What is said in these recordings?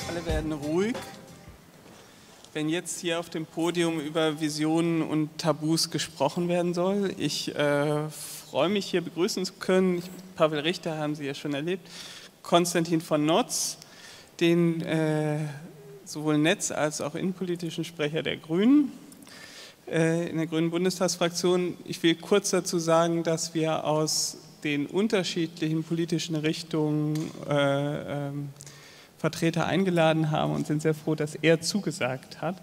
Alle werden ruhig. Wenn jetzt hier auf dem Podium über Visionen und Tabus gesprochen werden soll, ich freue mich, hier begrüßen zu können. Pavel Richter haben Sie ja schon erlebt. Konstantin von Notz, den sowohl Netz- als auch innenpolitischen Sprecher der Grünen in der Grünen Bundestagsfraktion. Ich will kurz dazu sagen, dass wir aus den unterschiedlichen politischen Richtungen Vertreter eingeladen haben und sind sehr froh, dass er zugesagt hat.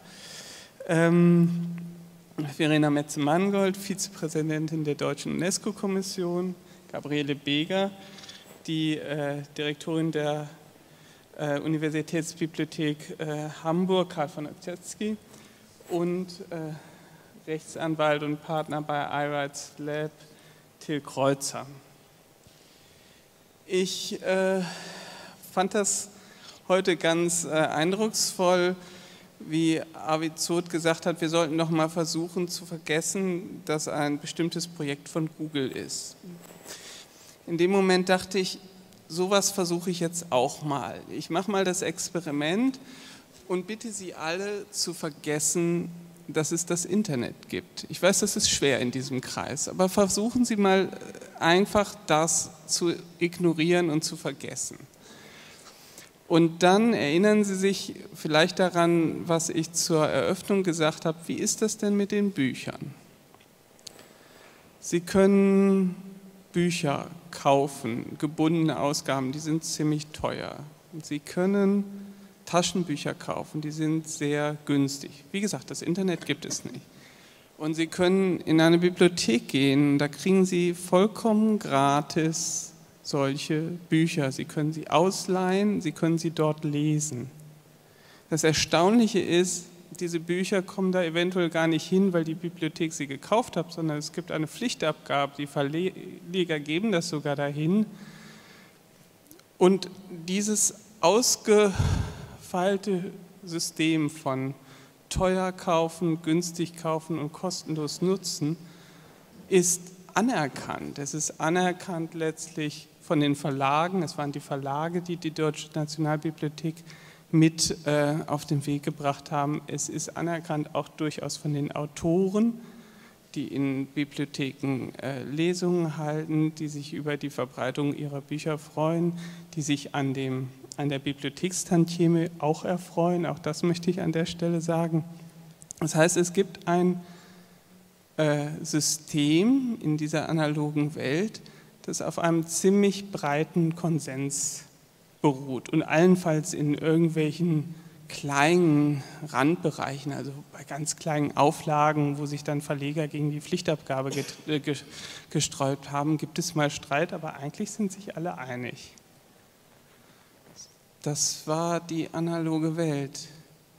Verena Metze-Mangold, Vizepräsidentin der Deutschen UNESCO-Kommission, Gabriele Beger, die Direktorin der Universitätsbibliothek Hamburg, Karl von Ossietzky, und Rechtsanwalt und Partner bei iRights Lab, Till Kreuzer. Ich fand das heute ganz eindrucksvoll, wie Arvid Zoth gesagt hat, wir sollten noch mal versuchen zu vergessen, dass ein bestimmtes Projekt von Google ist. In dem Moment dachte ich, sowas versuche ich jetzt auch mal. Ich mache mal das Experiment und bitte Sie alle zu vergessen, dass es das Internet gibt. Ich weiß, das ist schwer in diesem Kreis, aber versuchen Sie mal einfach das zu ignorieren und zu vergessen. Und dann erinnern Sie sich vielleicht daran, was ich zur Eröffnung gesagt habe. Wie ist das denn mit den Büchern? Sie können Bücher kaufen, gebundene Ausgaben, die sind ziemlich teuer. Sie können Taschenbücher kaufen, die sind sehr günstig. Wie gesagt, das Internet gibt es nicht. Und Sie können in eine Bibliothek gehen, da kriegen Sie vollkommen gratis solche Bücher. Sie können sie ausleihen, Sie können sie dort lesen. Das Erstaunliche ist, diese Bücher kommen da eventuell gar nicht hin, weil die Bibliothek sie gekauft hat, sondern es gibt eine Pflichtabgabe, die Verleger geben das sogar dahin. Und dieses ausgefeilte System von teuer kaufen, günstig kaufen und kostenlos nutzen ist anerkannt. Es ist anerkannt letztlich von den Verlagen. Es waren die Verlage, die die Deutsche Nationalbibliothek mit auf den Weg gebracht haben. Es ist anerkannt auch durchaus von den Autoren, die in Bibliotheken Lesungen halten, die sich über die Verbreitung ihrer Bücher freuen, die sich an der Bibliothekstantieme auch erfreuen. Auch das möchte ich an der Stelle sagen. Das heißt, es gibt ein System in dieser analogen Welt, das auf einem ziemlich breiten Konsens beruht und allenfalls in irgendwelchen kleinen Randbereichen, also bei ganz kleinen Auflagen, wo sich dann Verleger gegen die Pflichtabgabe gesträubt haben, gibt es mal Streit, aber eigentlich sind sich alle einig. Das war die analoge Welt.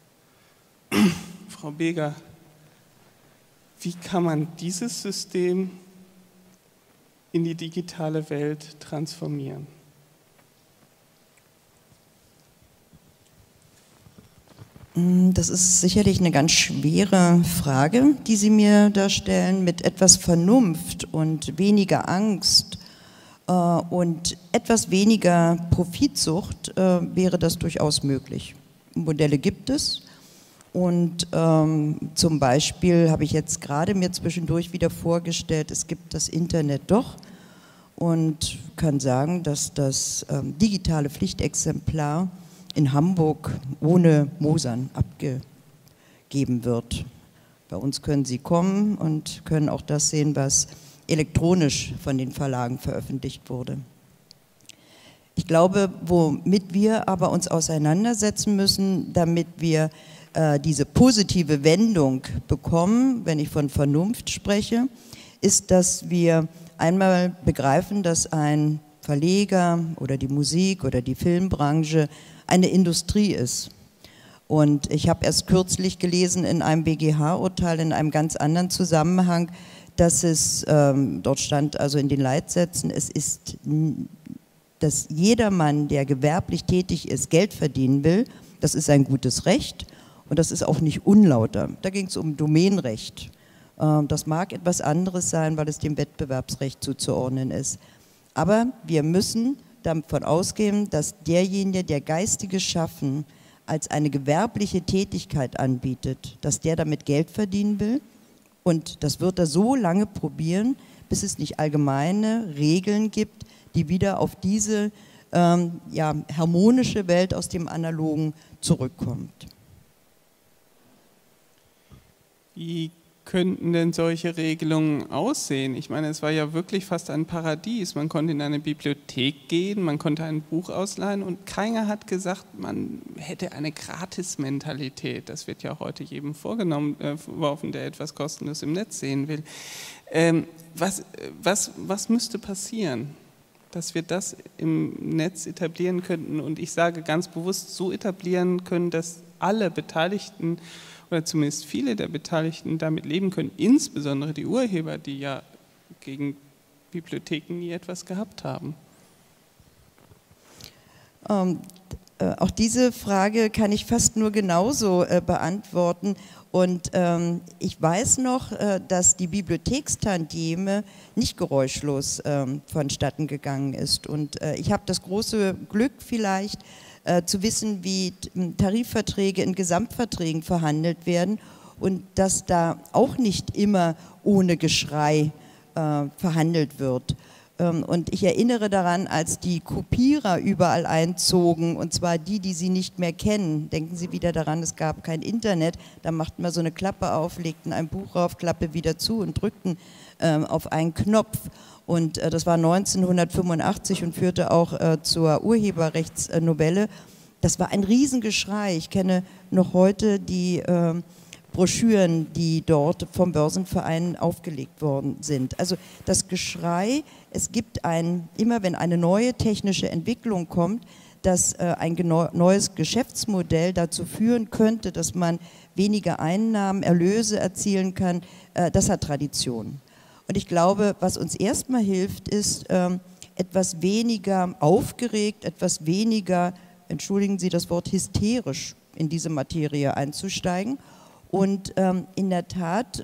Frau Beger, wie kann man dieses System in die digitale Welt transformieren? Das ist sicherlich eine ganz schwere Frage, die Sie mir da stellen. Mit etwas Vernunft und weniger Angst und etwas weniger Profitsucht wäre das durchaus möglich. Modelle gibt es. Und zum Beispiel habe ich jetzt gerade mir zwischendurch wieder vorgestellt, es gibt das Internet doch und kann sagen, dass das digitale Pflichtexemplar in Hamburg ohne Mosern abgegeben wird. Bei uns können Sie kommen und können auch das sehen, was elektronisch von den Verlagen veröffentlicht wurde. Ich glaube, womit wir aber uns auseinandersetzen müssen, damit wir diese positive Wendung bekommen, wenn ich von Vernunft spreche, ist, dass wir einmal begreifen, dass ein Verleger oder die Musik- oder die Filmbranche eine Industrie ist. Und ich habe erst kürzlich gelesen in einem BGH-Urteil in einem ganz anderen Zusammenhang, dass es, dort stand also in den Leitsätzen, es ist, dass jedermann, der gewerblich tätig ist, Geld verdienen will, das ist ein gutes Recht. Und das ist auch nicht unlauter. Da ging es um Domänenrecht. Das mag etwas anderes sein, weil es dem Wettbewerbsrecht zuzuordnen ist. Aber wir müssen davon ausgehen, dass derjenige, der geistiges Schaffen als eine gewerbliche Tätigkeit anbietet, dass der damit Geld verdienen will. Und das wird er so lange probieren, bis es nicht allgemeine Regeln gibt, die wieder auf diese harmonische Welt aus dem Analogen zurückkommt. Wie könnten denn solche Regelungen aussehen? Ich meine, es war ja wirklich fast ein Paradies. Man konnte in eine Bibliothek gehen, man konnte ein Buch ausleihen und keiner hat gesagt, man hätte eine Gratis-Mentalität. Das wird ja heute jedem vorgeworfen, der etwas kostenlos im Netz sehen will. Was müsste passieren, dass wir das im Netz etablieren könnten? Und ich sage ganz bewusst so etablieren können, dass alle Beteiligten oder zumindest viele der Beteiligten damit leben können, insbesondere die Urheber, die ja gegen Bibliotheken nie etwas gehabt haben. Auch diese Frage kann ich fast nur genauso beantworten. Und ich weiß noch, dass die Bibliothekstantieme nicht geräuschlos vonstatten gegangen ist. Und ich habe das große Glück vielleicht, zu wissen, wie Tarifverträge in Gesamtverträgen verhandelt werden und dass da auch nicht immer ohne Geschrei verhandelt wird. Und ich erinnere daran, als die Kopierer überall einzogen, und zwar die sie nicht mehr kennen. Denken Sie wieder daran, es gab kein Internet, da machten wir so eine Klappe auf, legten ein Buch auf, Klappe wieder zu und drückten auf einen Knopf. Und das war 1985 und führte auch zur Urheberrechtsnovelle. Das war ein Riesengeschrei. Ich kenne noch heute die Broschüren, die dort vom Börsenverein aufgelegt worden sind. Also das Geschrei, es gibt immer wenn eine neue technische Entwicklung kommt, dass ein neues Geschäftsmodell dazu führen könnte, dass man weniger Einnahmen, Erlöse erzielen kann, das hat Tradition. Und ich glaube, was uns erstmal hilft, ist etwas weniger aufgeregt, etwas weniger, entschuldigen Sie das Wort, hysterisch in diese Materie einzusteigen und in der Tat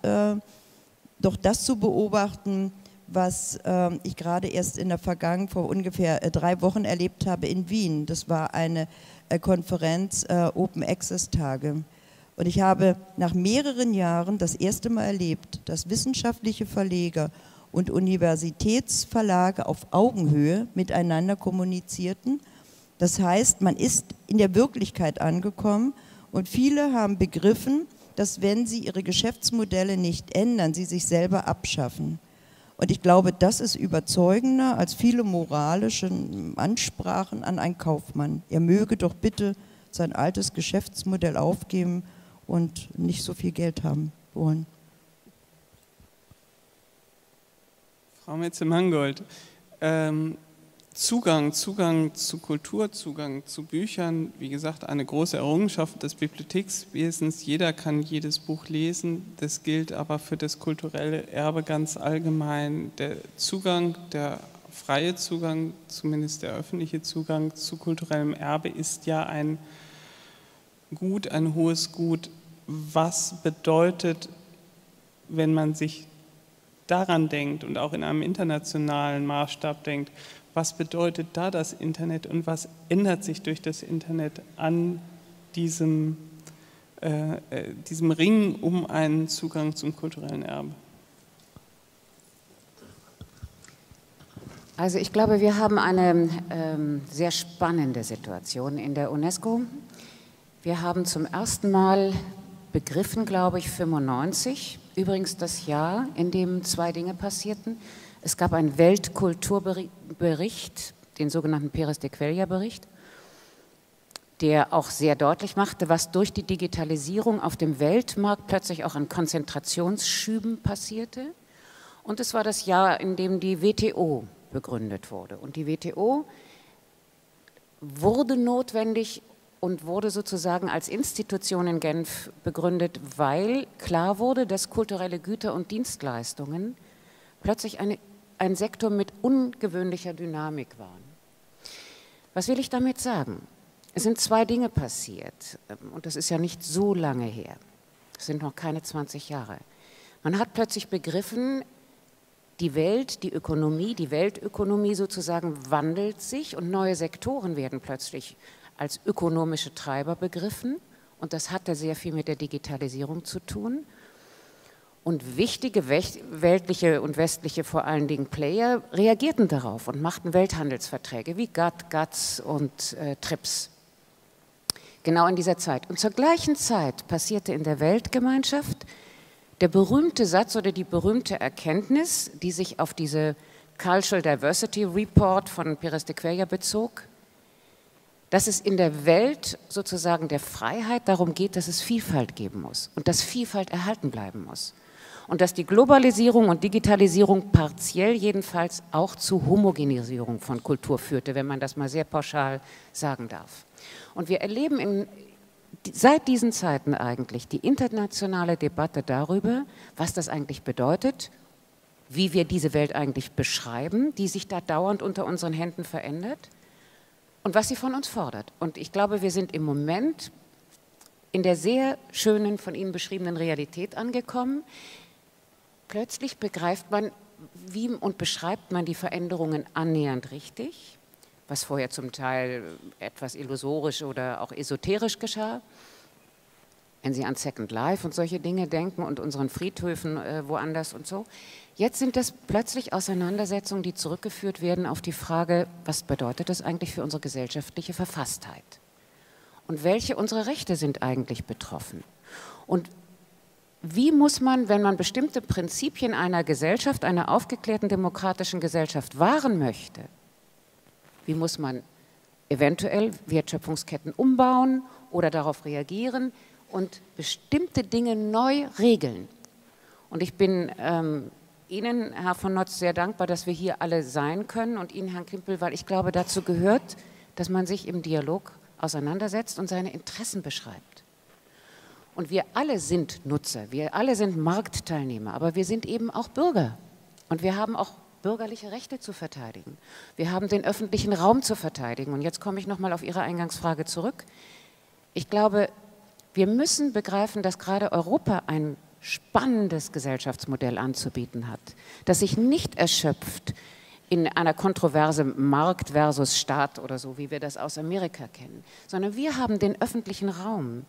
doch das zu beobachten, was ich gerade erst vor ungefähr 3 Wochen erlebt habe in Wien. Das war eine Konferenz Open Access Tage. Und ich habe nach mehreren Jahren das erste Mal erlebt, dass wissenschaftliche Verleger und Universitätsverlage auf Augenhöhe miteinander kommunizierten. Das heißt, man ist in der Wirklichkeit angekommen und viele haben begriffen, dass wenn sie ihre Geschäftsmodelle nicht ändern, sie sich selber abschaffen. Und ich glaube, das ist überzeugender als viele moralische Ansprachen an einen Kaufmann. Er möge doch bitte sein altes Geschäftsmodell aufgeben und nicht so viel Geld haben wollen. Frau Metze-Mangold, Zugang zu Kultur, Zugang zu Büchern, wie gesagt, eine große Errungenschaft des Bibliothekswesens. Jeder kann jedes Buch lesen. Das gilt aber für das kulturelle Erbe ganz allgemein. Der Zugang, der freie Zugang, zumindest der öffentliche Zugang zu kulturellem Erbe ist ja ein Gut, ein hohes Gut. Was bedeutet, wenn man sich daran denkt und auch in einem internationalen Maßstab denkt, was bedeutet da das Internet und was ändert sich durch das Internet an diesem Ring um einen Zugang zum kulturellen Erbe? Also ich glaube, wir haben eine sehr spannende Situation in der UNESCO. Wir haben zum ersten Mal begriffen, glaube ich, 1995, übrigens das Jahr, in dem 2 Dinge passierten. Es gab einen Weltkulturbericht, den sogenannten Pérez de Cuéllar-Bericht, der auch sehr deutlich machte, was durch die Digitalisierung auf dem Weltmarkt plötzlich auch an Konzentrationsschüben passierte. Und es war das Jahr, in dem die WTO begründet wurde. Und die WTO wurde notwendig und wurde sozusagen als Institution in Genf begründet, weil klar wurde, dass kulturelle Güter und Dienstleistungen plötzlich ein Sektor mit ungewöhnlicher Dynamik waren. Was will ich damit sagen? Es sind 2 Dinge passiert und das ist ja nicht so lange her. Es sind noch keine 20 Jahre. Man hat plötzlich begriffen, die Weltökonomie sozusagen wandelt sich und neue Sektoren werden plötzlich als ökonomische Treiber begriffen und das hatte sehr viel mit der Digitalisierung zu tun. Und wichtige weltliche und westliche vor allen Dingen Player reagierten darauf und machten Welthandelsverträge wie GATT und TRIPS. Genau in dieser Zeit. Und zur gleichen Zeit passierte in der Weltgemeinschaft der berühmte Satz oder die berühmte Erkenntnis, die sich auf diese Cultural Diversity Report von Pérez de Cuéllar bezog, dass es in der Welt sozusagen der Freiheit darum geht, dass es Vielfalt geben muss und dass Vielfalt erhalten bleiben muss. Und dass die Globalisierung und Digitalisierung partiell jedenfalls auch zu Homogenisierung von Kultur führte, wenn man das mal sehr pauschal sagen darf. Und wir erleben seit diesen Zeiten eigentlich die internationale Debatte darüber, was das eigentlich bedeutet, wie wir diese Welt eigentlich beschreiben, die sich da dauernd unter unseren Händen verändert und was sie von uns fordert. Und ich glaube, wir sind im Moment in der sehr schönen, von Ihnen beschriebenen Realität angekommen. Plötzlich begreift man, wie und beschreibt man die Veränderungen annähernd richtig, was vorher zum Teil etwas illusorisch oder auch esoterisch geschah. Wenn Sie an Second Life und solche Dinge denken und unseren Friedhöfen woanders und so. Jetzt sind das plötzlich Auseinandersetzungen, die zurückgeführt werden auf die Frage, was bedeutet das eigentlich für unsere gesellschaftliche Verfasstheit? Und welche unserer Rechte sind eigentlich betroffen? Und wie muss man, wenn man bestimmte Prinzipien einer Gesellschaft, einer aufgeklärten demokratischen Gesellschaft wahren möchte, wie muss man eventuell Wertschöpfungsketten umbauen oder darauf reagieren und bestimmte Dinge neu regeln? Und ich bin Ihnen, Herr von Notz, sehr dankbar, dass wir hier alle sein können und Ihnen, Herrn Klimpel, weil ich glaube, dazu gehört, dass man sich im Dialog auseinandersetzt und seine Interessen beschreibt. Und wir alle sind Nutzer, wir alle sind Marktteilnehmer, aber wir sind eben auch Bürger. Und wir haben auch bürgerliche Rechte zu verteidigen. Wir haben den öffentlichen Raum zu verteidigen. Und jetzt komme ich nochmal auf Ihre Eingangsfrage zurück. Ich glaube, wir müssen begreifen, dass gerade Europa ein spannendes Gesellschaftsmodell anzubieten hat, das sich nicht erschöpft in einer Kontroverse Markt versus Staat oder so, wie wir das aus Amerika kennen, sondern wir haben den öffentlichen Raum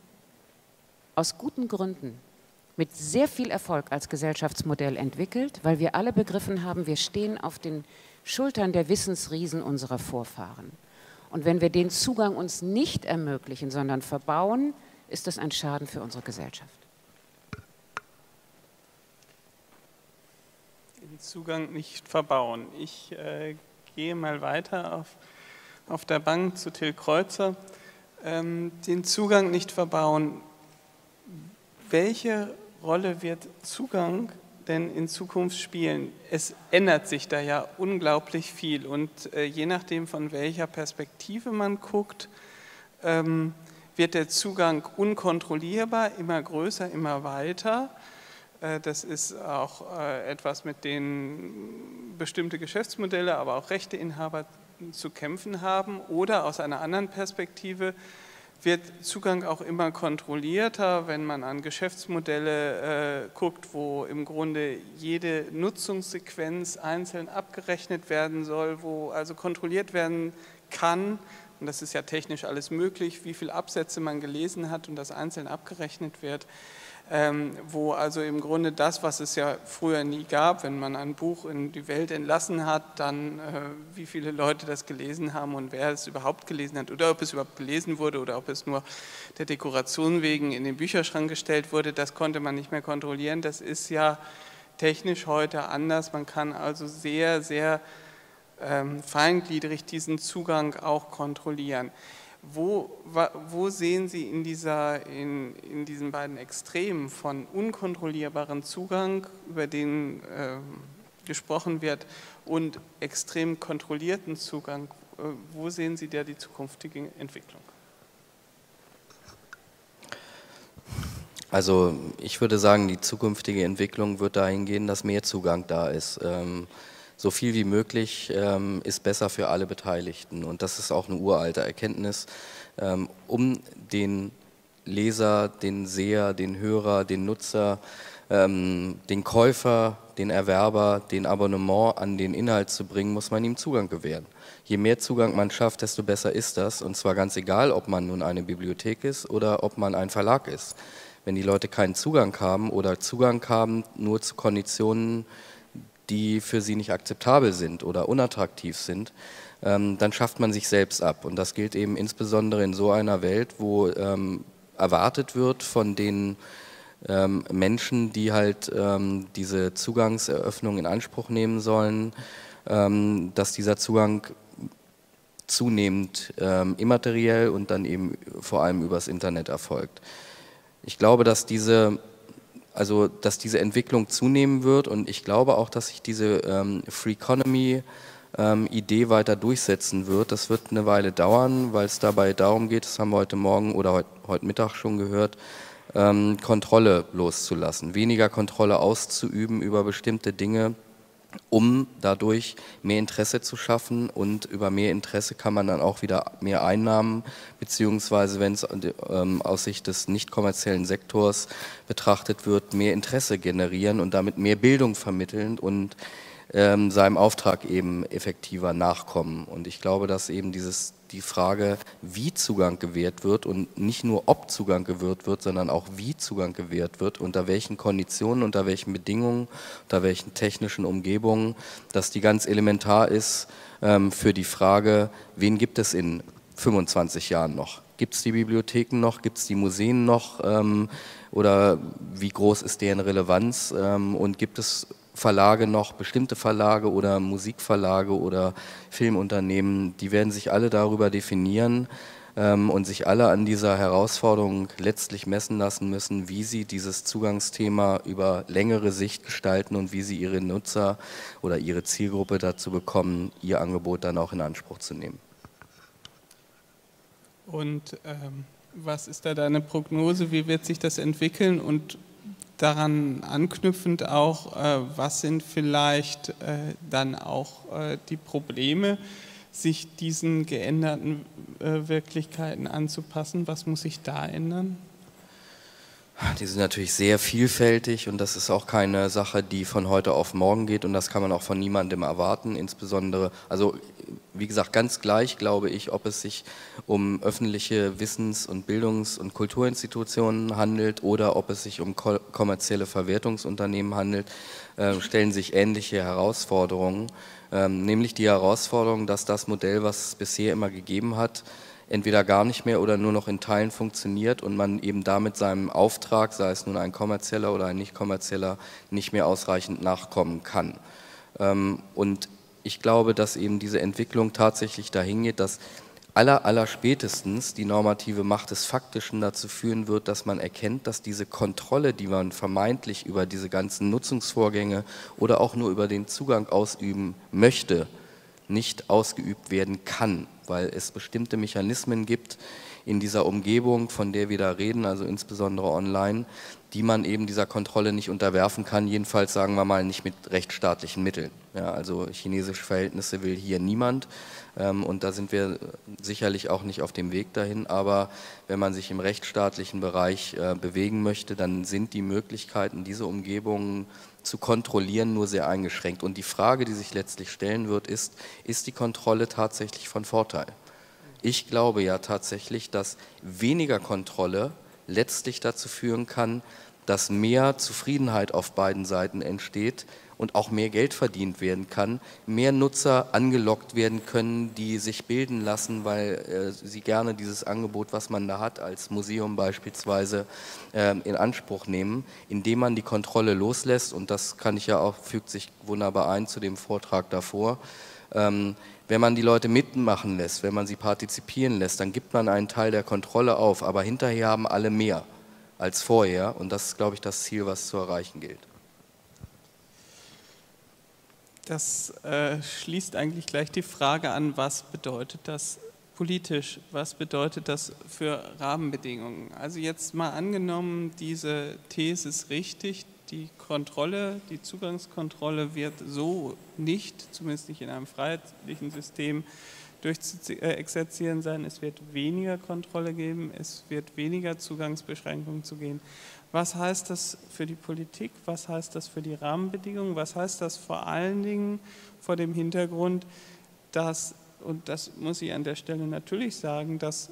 aus guten Gründen mit sehr viel Erfolg als Gesellschaftsmodell entwickelt, weil wir alle begriffen haben, wir stehen auf den Schultern der Wissensriesen unserer Vorfahren. Und wenn wir den Zugang uns nicht ermöglichen, sondern verbauen, ist das ein Schaden für unsere Gesellschaft. Den Zugang nicht verbauen. Ich gehe mal weiter auf der Bank zu Till Kreuzer. Den Zugang nicht verbauen. Welche Rolle wird Zugang denn in Zukunft spielen? Es ändert sich da ja unglaublich viel und je nachdem, von welcher Perspektive man guckt, wird der Zugang unkontrollierbar, immer größer, immer weiter. Das ist auch etwas, mit dem bestimmte Geschäftsmodelle, aber auch Rechteinhaber zu kämpfen haben. Oder aus einer anderen Perspektive wird Zugang auch immer kontrollierter, wenn man an Geschäftsmodelle guckt, wo im Grunde jede Nutzungssequenz einzeln abgerechnet werden soll, wo also kontrolliert werden kann, und das ist ja technisch alles möglich, wie viele Absätze man gelesen hat und das einzeln abgerechnet wird, wo also im Grunde das, was es ja früher nie gab, wenn man ein Buch in die Welt entlassen hat, dann wie viele Leute das gelesen haben und wer es überhaupt gelesen hat oder ob es überhaupt gelesen wurde oder ob es nur der Dekoration wegen in den Bücherschrank gestellt wurde, das konnte man nicht mehr kontrollieren. Das ist ja technisch heute anders. Man kann also sehr, sehr feingliedrig diesen Zugang auch kontrollieren. Wo sehen Sie in diesen beiden Extremen von unkontrollierbaren Zugang, über den gesprochen wird, und extrem kontrollierten Zugang, wo sehen Sie da die zukünftige Entwicklung? Also ich würde sagen, die zukünftige Entwicklung wird dahin gehen, dass mehr Zugang da ist. So viel wie möglich ist besser für alle Beteiligten und das ist auch eine uralte Erkenntnis, um den Leser, den Seher, den Hörer, den Nutzer, den Käufer, den Erwerber, den Abonnement an den Inhalt zu bringen, muss man ihm Zugang gewähren. Je mehr Zugang man schafft, desto besser ist das. Und zwar ganz egal, ob man nun eine Bibliothek ist oder ob man ein Verlag ist. Wenn die Leute keinen Zugang haben oder Zugang haben nur zu Konditionen, die für sie nicht akzeptabel sind oder unattraktiv sind, dann schafft man sich selbst ab. Und das gilt eben insbesondere in so einer Welt, wo erwartet wird von den Menschen, die halt diese Zugangseröffnung in Anspruch nehmen sollen, dass dieser Zugang zunehmend immateriell und dann eben vor allem übers Internet erfolgt. Ich glaube, dass diese Entwicklung zunehmen wird, und ich glaube auch, dass sich diese Free Economy Idee weiter durchsetzen wird. Das wird eine Weile dauern, weil es dabei darum geht, das haben wir heute Morgen oder heute Mittag schon gehört, Kontrolle loszulassen, weniger Kontrolle auszuüben über bestimmte Dinge, um dadurch mehr Interesse zu schaffen, und über mehr Interesse kann man dann auch wieder mehr Einnahmen, beziehungsweise wenn es aus Sicht des nicht kommerziellen Sektors betrachtet wird, mehr Interesse generieren und damit mehr Bildung vermitteln und seinem Auftrag eben effektiver nachkommen. Und ich glaube, dass eben die Frage, wie Zugang gewährt wird, und nicht nur ob Zugang gewährt wird, sondern auch wie Zugang gewährt wird, unter welchen Konditionen, unter welchen Bedingungen, unter welchen technischen Umgebungen, dass die ganz elementar ist für die Frage, wen gibt es in 25 Jahren noch? Gibt es die Bibliotheken noch? Gibt es die Museen noch? Oder wie groß ist deren Relevanz? Und gibt es Verlage noch, bestimmte Verlage oder Musikverlage oder Filmunternehmen, die werden sich alle darüber definieren und sich alle an dieser Herausforderung letztlich messen lassen müssen, wie sie dieses Zugangsthema über längere Sicht gestalten und wie sie ihre Nutzer oder ihre Zielgruppe dazu bekommen, ihr Angebot dann auch in Anspruch zu nehmen. Und was ist da deine Prognose? Wie wird sich das entwickeln? Und daran anknüpfend auch, was sind vielleicht dann auch die Probleme, sich diesen geänderten Wirklichkeiten anzupassen? Was muss sich da ändern? Die sind natürlich sehr vielfältig, und das ist auch keine Sache, die von heute auf morgen geht, und das kann man auch von niemandem erwarten, insbesondere, also wie gesagt, ganz gleich glaube ich, ob es sich um öffentliche Wissens- und Bildungs- und Kulturinstitutionen handelt oder ob es sich um kommerzielle Verwertungsunternehmen handelt, stellen sich ähnliche Herausforderungen, nämlich die Herausforderung, dass das Modell, was es bisher immer gegeben hat, entweder gar nicht mehr oder nur noch in Teilen funktioniert und man eben damit seinem Auftrag, sei es nun ein kommerzieller oder ein nicht kommerzieller, nicht mehr ausreichend nachkommen kann. Und ich glaube, dass eben diese Entwicklung tatsächlich dahin geht, dass allerspätestens die normative Macht des Faktischen dazu führen wird, dass man erkennt, dass diese Kontrolle, die man vermeintlich über diese ganzen Nutzungsvorgänge oder auch nur über den Zugang ausüben möchte, nicht ausgeübt werden kann, weil es bestimmte Mechanismen gibt in dieser Umgebung, von der wir da reden, also insbesondere online, die man eben dieser Kontrolle nicht unterwerfen kann, jedenfalls sagen wir mal nicht mit rechtsstaatlichen Mitteln. Ja, also chinesische Verhältnisse will hier niemand, und da sind wir sicherlich auch nicht auf dem Weg dahin, aber wenn man sich im rechtsstaatlichen Bereich bewegen möchte, dann sind die Möglichkeiten, diese Umgebungen zu kontrollieren, nur sehr eingeschränkt. Und die Frage, die sich letztlich stellen wird, ist die Kontrolle tatsächlich von Vorteil? Ich glaube ja tatsächlich, dass weniger Kontrolle letztlich dazu führen kann, dass mehr Zufriedenheit auf beiden Seiten entsteht und auch mehr Geld verdient werden kann, mehr Nutzer angelockt werden können, die sich bilden lassen, weil sie gerne dieses Angebot, was man da hat, als Museum beispielsweise, in Anspruch nehmen, indem man die Kontrolle loslässt, und das kann ich ja auch, fügt sich wunderbar ein zu dem Vortrag davor. Wenn man die Leute mitmachen lässt, wenn man sie partizipieren lässt, dann gibt man einen Teil der Kontrolle auf, aber hinterher haben alle mehr als vorher, und das ist, glaube ich, das Ziel, was zu erreichen gilt. Das schließt eigentlich gleich die Frage an, was bedeutet das politisch, was bedeutet das für Rahmenbedingungen? Also jetzt mal angenommen, diese These ist richtig, die Kontrolle, die Zugangskontrolle wird so nicht, zumindest nicht in einem freiheitlichen System, durchzuexerzieren sein, es wird weniger Kontrolle geben, es wird weniger Zugangsbeschränkungen zu geben. Was heißt das für die Politik? Was heißt das für die Rahmenbedingungen? Was heißt das vor allen Dingen vor dem Hintergrund, dass, und das muss ich an der Stelle natürlich sagen, dass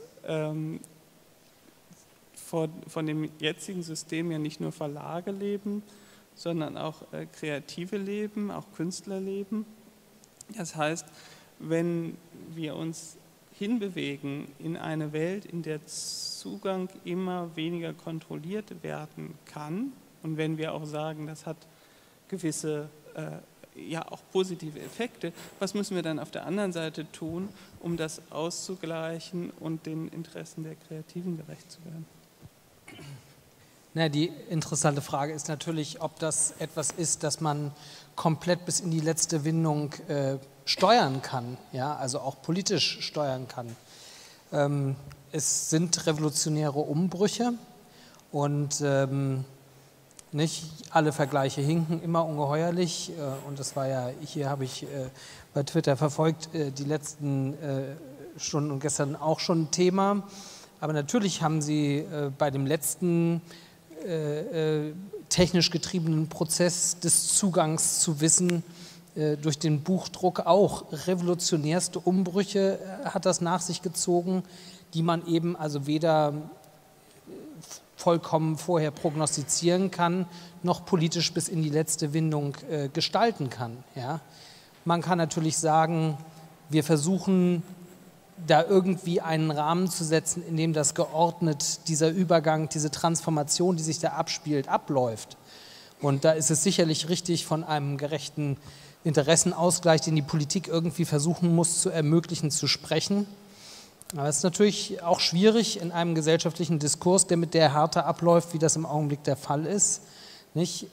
von dem jetzigen System ja nicht nur Verlage leben, sondern auch Kreative leben, auch Künstler leben. Das heißt, wenn wir uns hinbewegen in eine Welt, in der Zugang immer weniger kontrolliert werden kann, und wenn wir auch sagen, das hat gewisse ja auch positive Effekte, was müssen wir dann auf der anderen Seite tun, um das auszugleichen und den Interessen der Kreativen gerecht zu werden? Na, die interessante Frage ist natürlich, ob das etwas ist, das man komplett bis in die letzte Windung steuern kann, ja, also auch politisch steuern kann. Es sind revolutionäre Umbrüche und nicht alle Vergleiche hinken immer ungeheuerlich und das war ja, hier habe ich bei Twitter verfolgt, die letzten Stunden und gestern auch schon ein Thema, aber natürlich haben Sie bei dem letzten technisch getriebenen Prozess des Zugangs zu Wissen durch den Buchdruck auch revolutionärste Umbrüche hat das nach sich gezogen, die man eben also weder vollkommen vorher prognostizieren kann, noch politisch bis in die letzte Windung gestalten kann. Ja? Man kann natürlich sagen, wir versuchen da irgendwie einen Rahmen zu setzen, in dem das geordnet, dieser Übergang, diese Transformation, die sich da abspielt, abläuft. Und da ist es sicherlich richtig, von einem gerechten Interessenausgleich, den die Politik irgendwie versuchen muss zu ermöglichen, zu sprechen. Aber es ist natürlich auch schwierig in einem gesellschaftlichen Diskurs, der mit der Härte abläuft, wie das im Augenblick der Fall ist. Nicht?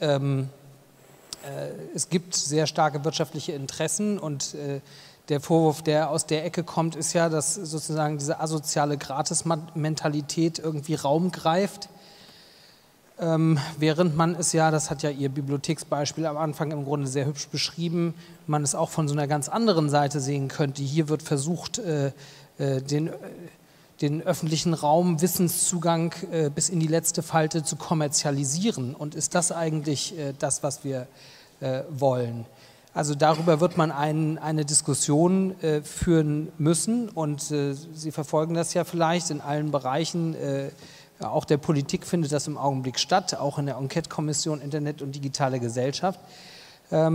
Es gibt sehr starke wirtschaftliche Interessen und der Vorwurf, der aus der Ecke kommt, ist ja, dass sozusagen diese asoziale Gratis-Mentalität irgendwie Raum greift, während man es ja, das hat ja Ihr Bibliotheksbeispiel am Anfang im Grunde sehr hübsch beschrieben, man es auch von so einer ganz anderen Seite sehen könnte. Hier wird versucht, den öffentlichen Raum, Wissenszugang bis in die letzte Falte zu kommerzialisieren. Und ist das eigentlich das, was wir wollen? Also darüber wird man eine Diskussion führen müssen und Sie verfolgen das ja vielleicht in allen Bereichen, auch der Politik findet das im Augenblick statt, auch in der Enquete-Kommission Internet und digitale Gesellschaft. Da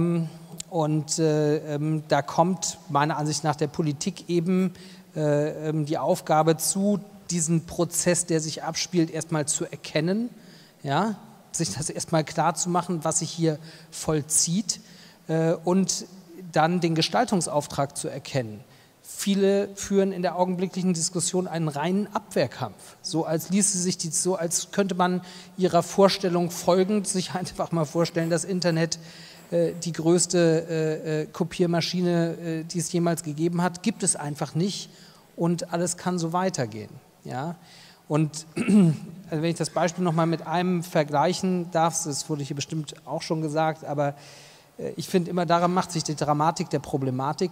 kommt meiner Ansicht nach der Politik eben die Aufgabe zu, diesen Prozess, der sich abspielt, erstmal zu erkennen, ja? Sich das erstmal klar zu machen, was sich hier vollzieht, und dann den Gestaltungsauftrag zu erkennen. Viele führen in der augenblicklichen Diskussion einen reinen Abwehrkampf, so als ließe sich so als könnte man ihrer Vorstellung folgend sich einfach mal vorstellen, das Internet die größte Kopiermaschine, die es jemals gegeben hat, gibt es einfach nicht und alles kann so weitergehen. Ja? Und also wenn ich das Beispiel nochmal mit einem vergleichen darf, das wurde hier bestimmt auch schon gesagt, aber ich finde immer, daran macht sich die Dramatik der Problematik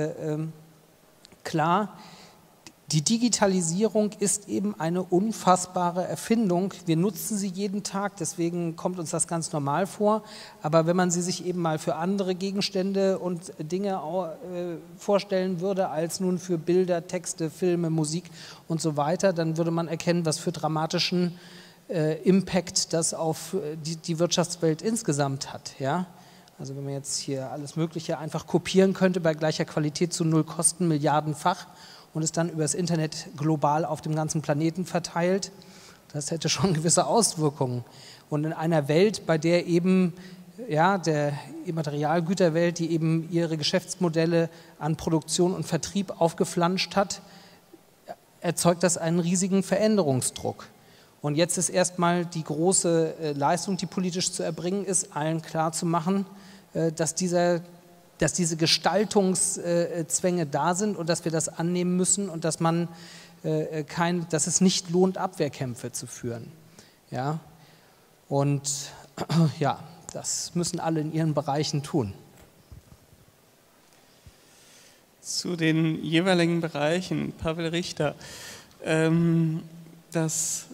klar. Die Digitalisierung ist eben eine unfassbare Erfindung. Wir nutzen sie jeden Tag, deswegen kommt uns das ganz normal vor. Aber wenn man sie sich eben mal für andere Gegenstände und Dinge vorstellen würde, als nun für Bilder, Texte, Filme, Musik und so weiter, dann würde man erkennen, was für dramatischen Impact das auf die Wirtschaftswelt insgesamt hat. Ja? Also wenn man jetzt hier alles Mögliche einfach kopieren könnte bei gleicher Qualität zu null Kosten, milliardenfach, und es dann über das Internet global auf dem ganzen Planeten verteilt, das hätte schon gewisse Auswirkungen. Und in einer Welt, bei der eben, ja, der Materialgüterwelt, die eben ihre Geschäftsmodelle an Produktion und Vertrieb aufgeflanscht hat, erzeugt das einen riesigen Veränderungsdruck. Und jetzt ist erstmal die große Leistung, die politisch zu erbringen ist, allen klarzumachen, dass diese Gestaltungszwänge da sind und dass wir das annehmen müssen und dass dass es nicht lohnt, Abwehrkämpfe zu führen. Ja? Und ja, das müssen alle in ihren Bereichen tun. zu den jeweiligen Bereichen. Pavel Richter, das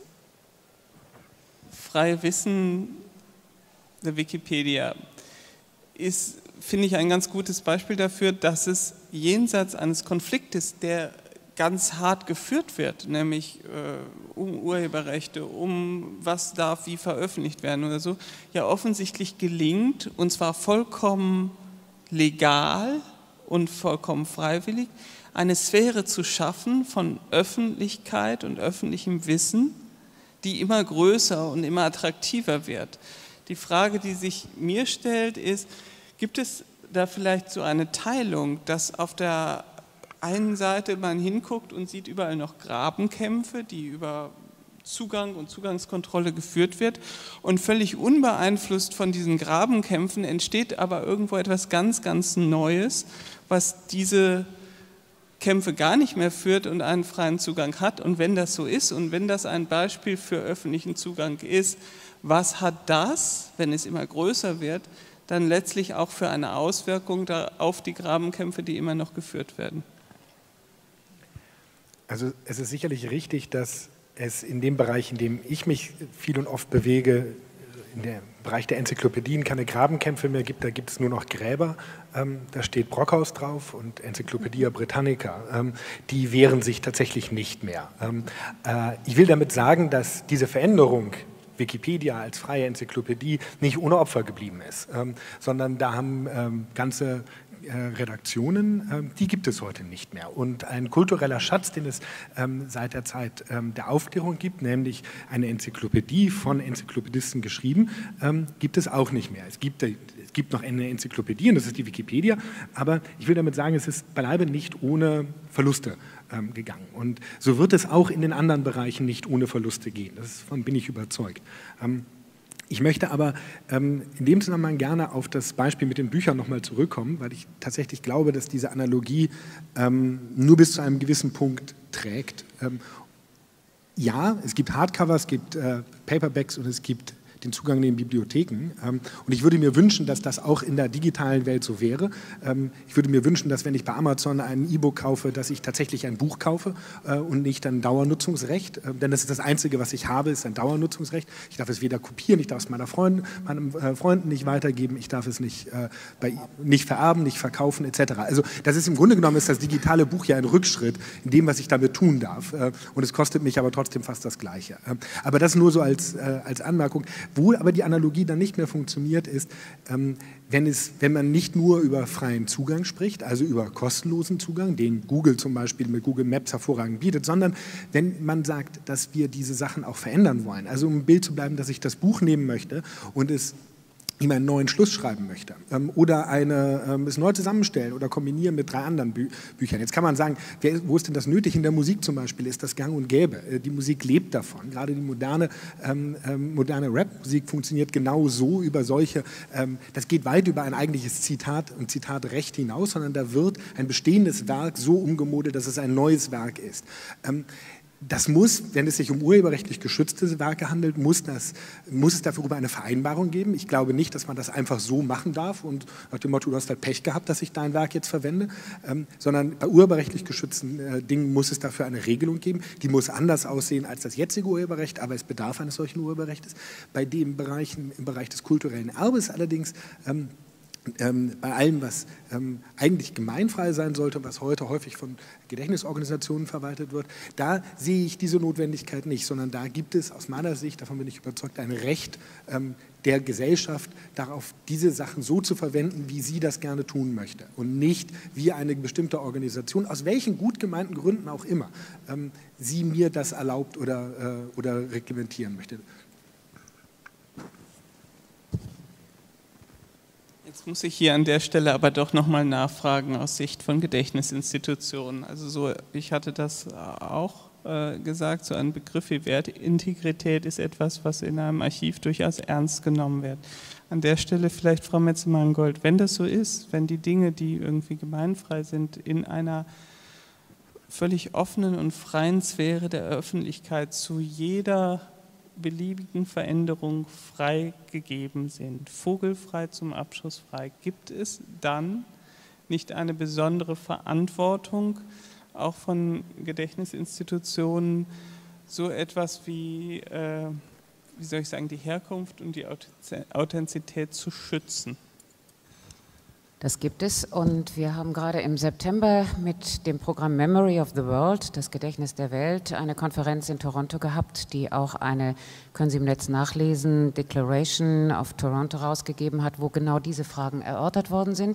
freie Wissen der Wikipedia ist, finde ich, ein ganz gutes Beispiel dafür, dass es jenseits eines Konfliktes, der ganz hart geführt wird, nämlich um Urheberrechte, um was darf wie veröffentlicht werden oder so, ja offensichtlich gelingt, und zwar vollkommen legal und vollkommen freiwillig, eine Sphäre zu schaffen von Öffentlichkeit und öffentlichem Wissen, die immer größer und immer attraktiver wird. Die Frage, die sich mir stellt, ist, gibt es da vielleicht so eine Teilung, dass auf der einen Seite man hinguckt und sieht überall noch Grabenkämpfe, die über Zugang und Zugangskontrolle geführt wird, und völlig unbeeinflusst von diesen Grabenkämpfen entsteht aber irgendwo etwas ganz, ganz Neues, was diese Kämpfe gar nicht mehr führt und einen freien Zugang hat. Und wenn das so ist und wenn das ein Beispiel für öffentlichen Zugang ist, was hat das, wenn es immer größer wird, dann letztlich auch für eine Auswirkung auf die Grabenkämpfe, die immer noch geführt werden? Also es ist sicherlich richtig, dass es in dem Bereich, in dem ich mich viel und oft bewege, in dem Bereich der Enzyklopädien, keine Grabenkämpfe mehr gibt, da gibt es nur noch Gräber. Da steht Brockhaus drauf und Enzyklopädia Britannica. Die wehren sich tatsächlich nicht mehr. Ich will damit sagen, dass diese Veränderung, Wikipedia als freie Enzyklopädie, nicht ohne Opfer geblieben ist, sondern da haben ganze Redaktionen, die gibt es heute nicht mehr. Und ein kultureller Schatz, den es seit der Zeit der Aufklärung gibt, nämlich eine Enzyklopädie von Enzyklopädisten geschrieben, gibt es auch nicht mehr. Es gibt noch eine Enzyklopädie, und das ist die Wikipedia, aber ich will damit sagen, es ist beileibe nicht ohne Verluste gegangen. Und so wird es auch in den anderen Bereichen nicht ohne Verluste gehen. Davon bin ich überzeugt. Ich möchte aber in dem Zusammenhang gerne auf das Beispiel mit den Büchern nochmal zurückkommen, weil ich tatsächlich glaube, dass diese Analogie nur bis zu einem gewissen Punkt trägt. Ja, es gibt Hardcover, es gibt Paperbacks und es gibt den Zugang in den Bibliotheken. Und ich würde mir wünschen, dass das auch in der digitalen Welt so wäre. Ich würde mir wünschen, dass wenn ich bei Amazon ein E-Book kaufe, dass ich tatsächlich ein Buch kaufe und nicht ein Dauernutzungsrecht. Denn das ist das Einzige, was ich habe, ist ein Dauernutzungsrecht. Ich darf es weder kopieren, ich darf es meinen Freunden nicht weitergeben, ich darf es nicht vererben, nicht verkaufen etc. Also das ist im Grunde genommen ist das digitale Buch ja ein Rückschritt in dem, was ich damit tun darf. Und es kostet mich aber trotzdem fast das Gleiche. Aber das nur so als Anmerkung. Wo aber die Analogie dann nicht mehr funktioniert, ist, wenn man nicht nur über freien Zugang spricht, also über kostenlosen Zugang, den Google zum Beispiel mit Google Maps hervorragend bietet, sondern wenn man sagt, dass wir diese Sachen auch verändern wollen. Also um im Bild zu bleiben, dass ich das Buch nehmen möchte und es ihm einen neuen Schluss schreiben möchte oder es neu zusammenstellen oder kombinieren mit 3 anderen Büchern. Jetzt kann man sagen, wo ist denn das nötig? In der Musik zum Beispiel ist das gang und gäbe. Die Musik lebt davon. Gerade die moderne Rap-Musik funktioniert genau so über solche, das geht weit über ein eigentliches Zitat und Zitatrecht hinaus, sondern da wird ein bestehendes Werk so umgemodelt, dass es ein neues Werk ist. Das muss, wenn es sich um urheberrechtlich geschützte Werke handelt, muss es darüber eine Vereinbarung geben. Ich glaube nicht, dass man das einfach so machen darf und nach dem Motto, du hast halt Pech gehabt, dass ich dein Werk jetzt verwende, sondern bei urheberrechtlich geschützten Dingen muss es dafür eine Regelung geben. Die muss anders aussehen als das jetzige Urheberrecht, aber es bedarf eines solchen Urheberrechts. Im Bereich des kulturellen Erbes allerdings, bei allem, was eigentlich gemeinfrei sein sollte, was heute häufig von Gedächtnisorganisationen verwaltet wird, da sehe ich diese Notwendigkeit nicht, sondern da gibt es aus meiner Sicht, davon bin ich überzeugt, ein Recht der Gesellschaft darauf, diese Sachen so zu verwenden, wie sie das gerne tun möchte und nicht wie eine bestimmte Organisation, aus welchen gut gemeinten Gründen auch immer, sie mir das erlaubt oder reglementieren möchte. Jetzt muss ich hier an der Stelle aber doch nochmal nachfragen aus Sicht von Gedächtnisinstitutionen. Also ich hatte das auch gesagt, so ein Begriff wie Wertintegrität ist etwas, was in einem Archiv durchaus ernst genommen wird. An der Stelle vielleicht, Frau Metze-Mangold, wenn das so ist, wenn die Dinge, die irgendwie gemeinfrei sind, in einer völlig offenen und freien Sphäre der Öffentlichkeit zu jeder beliebigen Veränderung freigegeben sind, vogelfrei zum Abschuss frei, gibt es dann nicht eine besondere Verantwortung, auch von Gedächtnisinstitutionen, so etwas wie soll ich sagen, die Herkunft und die Authentizität zu schützen? Das gibt es und wir haben gerade im September mit dem Programm Memory of the World, das Gedächtnis der Welt, eine Konferenz in Toronto gehabt, die auch eine, können Sie im Netz nachlesen, Declaration of Toronto rausgegeben hat, wo genau diese Fragen erörtert worden sind.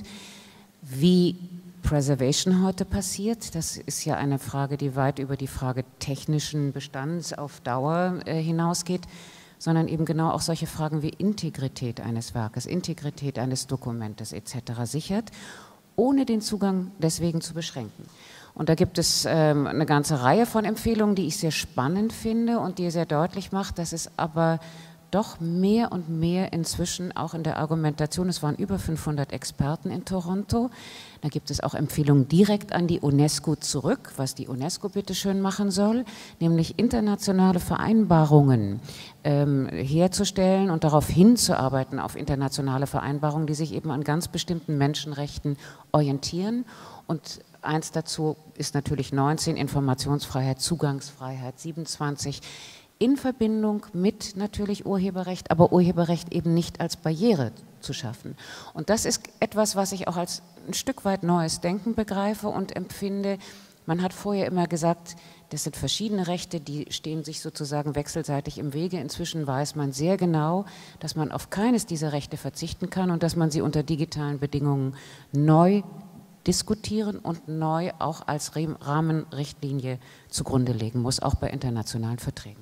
Wie Preservation heute passiert, das ist ja eine Frage, die weit über die Frage technischen Bestands auf Dauer hinausgeht, sondern eben genau auch solche Fragen wie Integrität eines Werkes, Integrität eines Dokumentes etc. sichert, ohne den Zugang deswegen zu beschränken. Und da gibt es eine ganze Reihe von Empfehlungen, die ich sehr spannend finde und die sehr deutlich macht, dass es aber doch mehr und mehr inzwischen auch in der Argumentation, es waren über 500 Experten in Toronto, da gibt es auch Empfehlungen direkt an die UNESCO zurück, was die UNESCO bitte schön machen soll, nämlich internationale Vereinbarungen herzustellen und darauf hinzuarbeiten, auf internationale Vereinbarungen, die sich eben an ganz bestimmten Menschenrechten orientieren. Und eins dazu ist natürlich 19, Informationsfreiheit, Zugangsfreiheit, 27, in Verbindung mit natürlich Urheberrecht, aber Urheberrecht eben nicht als Barriere zu schaffen. Und das ist etwas, was ich auch als ein Stück weit neues Denken begreife und empfinde. Man hat vorher immer gesagt, das sind verschiedene Rechte, die stehen sich sozusagen wechselseitig im Wege. Inzwischen weiß man sehr genau, dass man auf keines dieser Rechte verzichten kann und dass man sie unter digitalen Bedingungen neu diskutieren und neu auch als Rahmenrichtlinie zugrunde legen muss, auch bei internationalen Verträgen.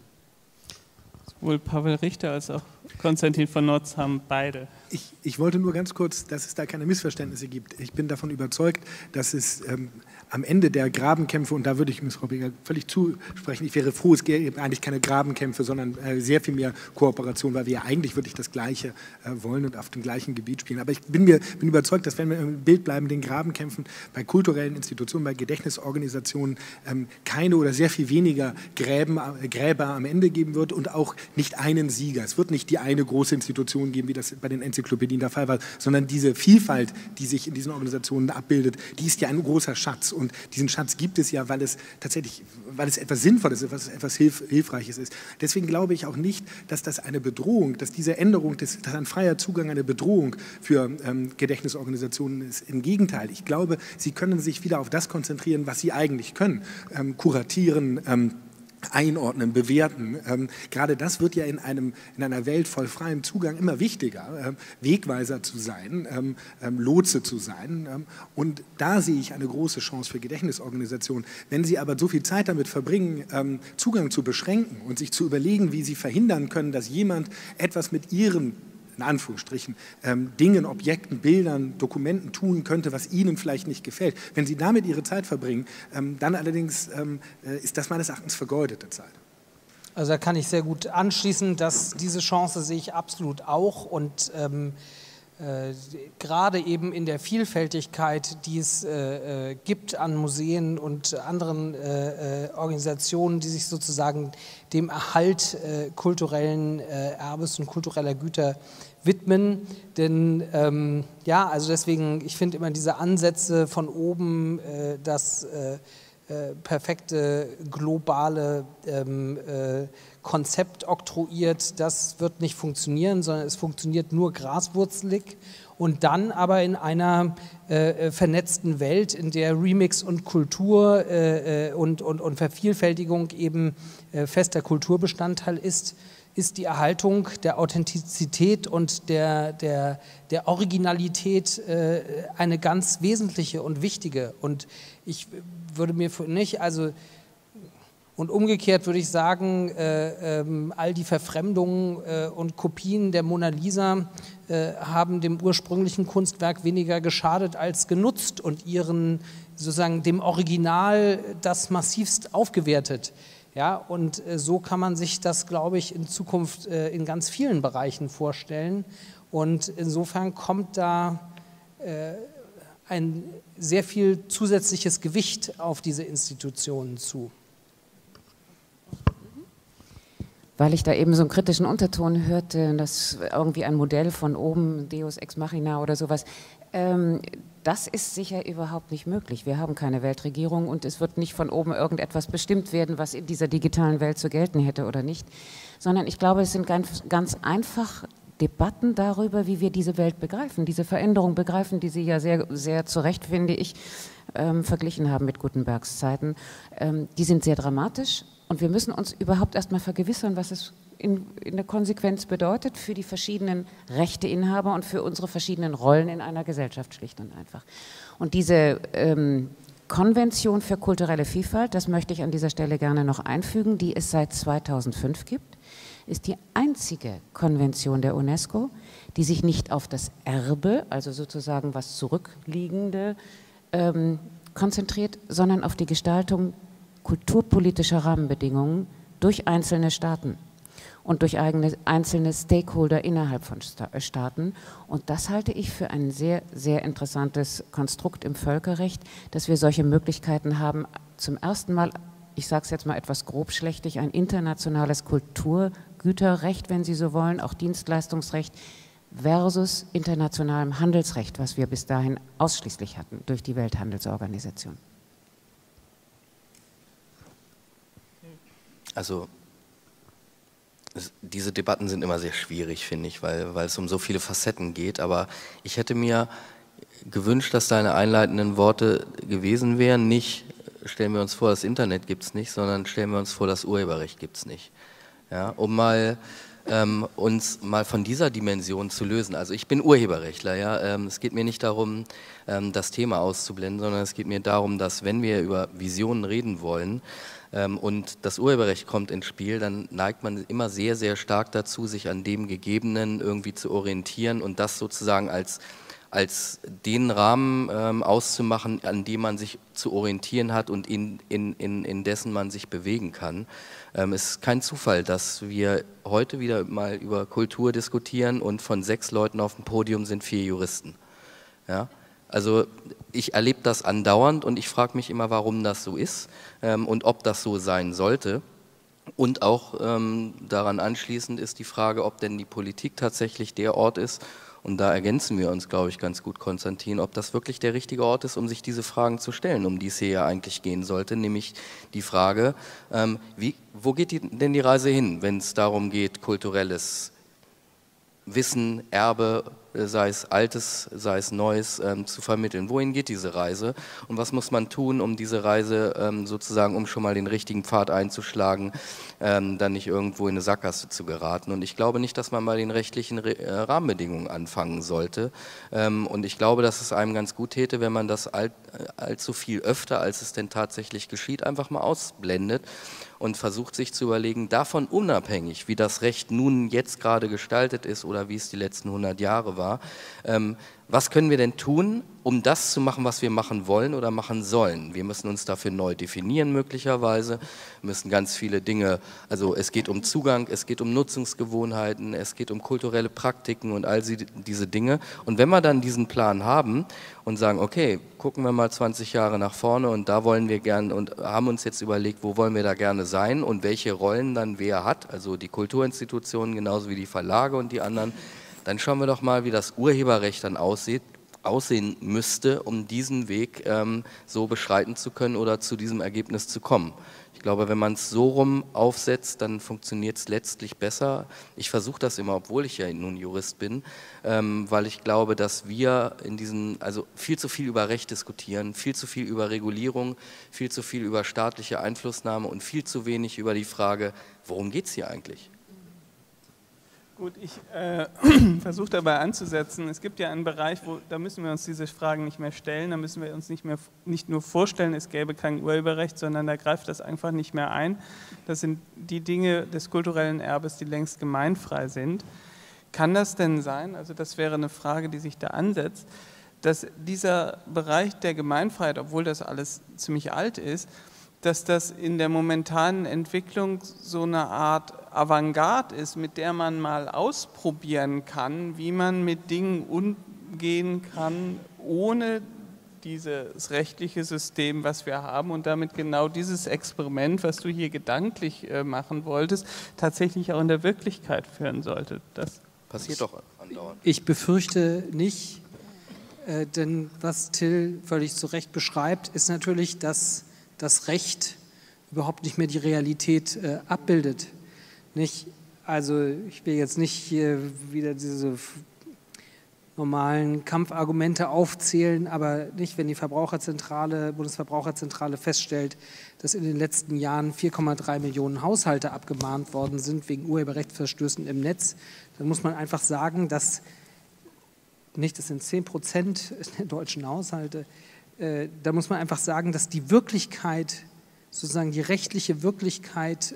Sowohl Pavel Richter als auch Konstantin von Notz haben beide. Ich wollte nur ganz kurz, dass es da keine Missverständnisse gibt. Ich bin davon überzeugt, dass es am Ende der Grabenkämpfe, und da würde ich Frau Beger völlig zusprechen, ich wäre froh, es gäbe eigentlich keine Grabenkämpfe, sondern sehr viel mehr Kooperation, weil wir ja eigentlich wirklich das Gleiche wollen und auf dem gleichen Gebiet spielen. Aber ich bin überzeugt, dass wenn wir im Bild bleiben, den Grabenkämpfen bei kulturellen Institutionen, bei Gedächtnisorganisationen keine oder sehr viel weniger Gräber am Ende geben wird und auch nicht einen Sieger. Es wird nicht die eine große Institution geben, wie das bei den Enzyklopädien der Fall war, sondern diese Vielfalt, die sich in diesen Organisationen abbildet, die ist ja ein großer Schatz. Und diesen Schatz gibt es ja, weil es etwas Sinnvolles ist, etwas Hilfreiches ist. Deswegen glaube ich auch nicht, dass das eine Bedrohung, dass diese Änderung, dass ein freier Zugang eine Bedrohung für Gedächtnisorganisationen ist. Im Gegenteil, ich glaube, sie können sich wieder auf das konzentrieren, was sie eigentlich können. Kuratieren, einordnen, bewerten. Gerade das wird ja in einer Welt voll freiem Zugang immer wichtiger, Wegweiser zu sein, Lotse zu sein. Und da sehe ich eine große Chance für Gedächtnisorganisationen. Wenn sie aber so viel Zeit damit verbringen, Zugang zu beschränken und sich zu überlegen, wie sie verhindern können, dass jemand etwas mit ihren in Anführungsstrichen, Dingen, Objekten, Bildern, Dokumenten tun könnte, was ihnen vielleicht nicht gefällt. Wenn sie damit ihre Zeit verbringen, dann allerdings ist das meines Erachtens vergeudete Zeit. Also da kann ich sehr gut anschließen, dass diese Chance sehe ich absolut auch und gerade eben in der Vielfältigkeit, die es gibt an Museen und anderen Organisationen, die sich sozusagen dem Erhalt kulturellen Erbes und kultureller Güter widmen. Denn ja, also deswegen, ich finde immer diese Ansätze von oben, das perfekte globale Konzept oktroyiert, das wird nicht funktionieren, sondern es funktioniert nur graswurzelig und dann aber in einer vernetzten Welt, in der Remix und Kultur und Vervielfältigung eben fester Kulturbestandteil ist die Erhaltung der Authentizität und der Originalität eine ganz wesentliche und wichtige. Und ich würde mir nicht, also und umgekehrt würde ich sagen, all die Verfremdungen und Kopien der Mona Lisa haben dem ursprünglichen Kunstwerk weniger geschadet als genutzt und sozusagen dem Original das massivst aufgewertet. Ja, und so kann man sich das, glaube ich, in Zukunft in ganz vielen Bereichen vorstellen. Und insofern kommt da ein sehr viel zusätzliches Gewicht auf diese Institutionen zu. weil ich da eben so einen kritischen Unterton hörte, dass irgendwie ein Modell von oben, Deus ex machina oder sowas, das ist sicher überhaupt nicht möglich. Wir haben keine Weltregierung und es wird nicht von oben irgendetwas bestimmt werden, was in dieser digitalen Welt zu gelten hätte oder nicht, sondern ich glaube, es sind ganz einfach Debatten darüber, wie wir diese Welt begreifen, diese Veränderung begreifen, die Sie ja sehr, sehr zu Recht, finde ich, verglichen haben mit Gutenbergs Zeiten. Die sind sehr dramatisch und wir müssen uns überhaupt erstmal vergewissern, was es in der Konsequenz bedeutet für die verschiedenen Rechteinhaber und für unsere verschiedenen Rollen in einer Gesellschaft, schlicht und einfach. Und diese Konvention für kulturelle Vielfalt, das möchte ich an dieser Stelle gerne noch einfügen, die es seit 2005 gibt, ist die einzige Konvention der UNESCO, die sich nicht auf das Erbe, also sozusagen was Zurückliegende, konzentriert, sondern auf die Gestaltung kulturpolitischer Rahmenbedingungen durch einzelne Staaten und durch einzelne Stakeholder innerhalb von Staaten. Und das halte ich für ein sehr, sehr interessantes Konstrukt im Völkerrecht, dass wir solche Möglichkeiten haben, zum ersten Mal, ich sage es jetzt mal etwas grobschlächtig, ein internationales Kulturgüterrecht, wenn Sie so wollen, auch Dienstleistungsrecht, versus internationalem Handelsrecht, was wir bis dahin ausschließlich hatten durch die Welthandelsorganisation. Also diese Debatten sind immer sehr schwierig, finde ich, weil es um so viele Facetten geht, aber ich hätte mir gewünscht, dass deine einleitenden Worte gewesen wären, nicht stellen wir uns vor, das Internet gibt es nicht, sondern stellen wir uns vor, das Urheberrecht gibt es nicht. Ja, um mal uns mal von dieser Dimension zu lösen. Also ich bin Urheberrechtler, ja. Es geht mir nicht darum, das Thema auszublenden, sondern es geht mir darum, dass wenn wir über Visionen reden wollen und das Urheberrecht kommt ins Spiel, dann neigt man immer sehr, sehr stark dazu, sich an dem Gegebenen irgendwie zu orientieren und das sozusagen als den Rahmen auszumachen, an dem man sich zu orientieren hat und in dessen man sich bewegen kann. Es ist kein Zufall, dass wir heute wieder mal über Kultur diskutieren und von 6 Leuten auf dem Podium sind 4 Juristen. Ja? Also ich erlebe das andauernd und ich frage mich immer, warum das so ist und ob das so sein sollte. Und auch daran anschließend ist die Frage, ob denn die Politik tatsächlich der Ort ist, und da ergänzen wir uns, glaube ich, ganz gut, Konstantin, ob das wirklich der richtige Ort ist, um sich diese Fragen zu stellen, um die es hier ja eigentlich gehen sollte, nämlich die Frage, wo geht denn die Reise hin, wenn es darum geht, kulturelles Wissen, Erbe, sei es Altes, sei es Neues, zu vermitteln. Wohin geht diese Reise und was muss man tun, um diese Reise sozusagen, um schon mal den richtigen Pfad einzuschlagen, dann nicht irgendwo in eine Sackgasse zu geraten. Und ich glaube nicht, dass man bei den rechtlichen Rahmenbedingungen anfangen sollte. Und ich glaube, dass es einem ganz gut täte, wenn man das allzu viel öfter, als es denn tatsächlich geschieht, einfach mal ausblendet und versucht sich zu überlegen, davon unabhängig, wie das Recht nun jetzt gerade gestaltet ist oder wie es die letzten 100 Jahre war, was können wir denn tun, um das zu machen, was wir machen wollen oder machen sollen? Wir müssen uns dafür neu definieren möglicherweise, müssen ganz viele Dinge, also es geht um Zugang, es geht um Nutzungsgewohnheiten, es geht um kulturelle Praktiken und all diese Dinge. Und wenn wir dann diesen Plan haben und sagen, okay, gucken wir mal 20 Jahre nach vorne und da wollen wir gerne und haben uns jetzt überlegt, wo wollen wir da gerne sein und welche Rollen dann wer hat, also die Kulturinstitutionen genauso wie die Verlage und die anderen, dann schauen wir doch mal, wie das Urheberrecht dann aussehen müsste, um diesen Weg so beschreiten zu können oder zu diesem Ergebnis zu kommen. Ich glaube, wenn man es so rum aufsetzt, dann funktioniert es letztlich besser. Ich versuche das immer, obwohl ich ja nun Jurist bin, weil ich glaube, dass wir also viel zu viel über Recht diskutieren, viel zu viel über Regulierung, viel zu viel über staatliche Einflussnahme und viel zu wenig über die Frage, worum geht es hier eigentlich? Gut, ich versuche dabei anzusetzen. Es gibt ja einen Bereich, da müssen wir uns diese Fragen nicht mehr stellen, da müssen wir uns nicht nur vorstellen, es gäbe kein Urheberrecht, sondern da greift das einfach nicht mehr ein. Das sind die Dinge des kulturellen Erbes, die längst gemeinfrei sind. Kann das denn sein, also das wäre eine Frage, die sich da ansetzt, dass dieser Bereich der Gemeinfreiheit, obwohl das alles ziemlich alt ist, dass das in der momentanen Entwicklung so eine Art Avantgarde ist, mit der man mal ausprobieren kann, wie man mit Dingen umgehen kann, ohne dieses rechtliche System, was wir haben und damit genau dieses Experiment, was du hier gedanklich machen wolltest, tatsächlich auch in der Wirklichkeit führen sollte. Das passiert doch andauernd. Ich befürchte nicht, denn was Till völlig zu Recht beschreibt, ist natürlich, dass das Recht überhaupt nicht mehr die Realität abbildet. Nicht? Also ich will jetzt nicht hier wieder diese normalen Kampfargumente aufzählen, aber nicht, wenn die Bundesverbraucherzentrale feststellt, dass in den letzten Jahren 4,3 Millionen Haushalte abgemahnt worden sind wegen Urheberrechtsverstößen im Netz, dann muss man einfach sagen, dass nicht, das sind 10% der deutschen Haushalte, da muss man einfach sagen, dass die Wirklichkeit, sozusagen die rechtliche Wirklichkeit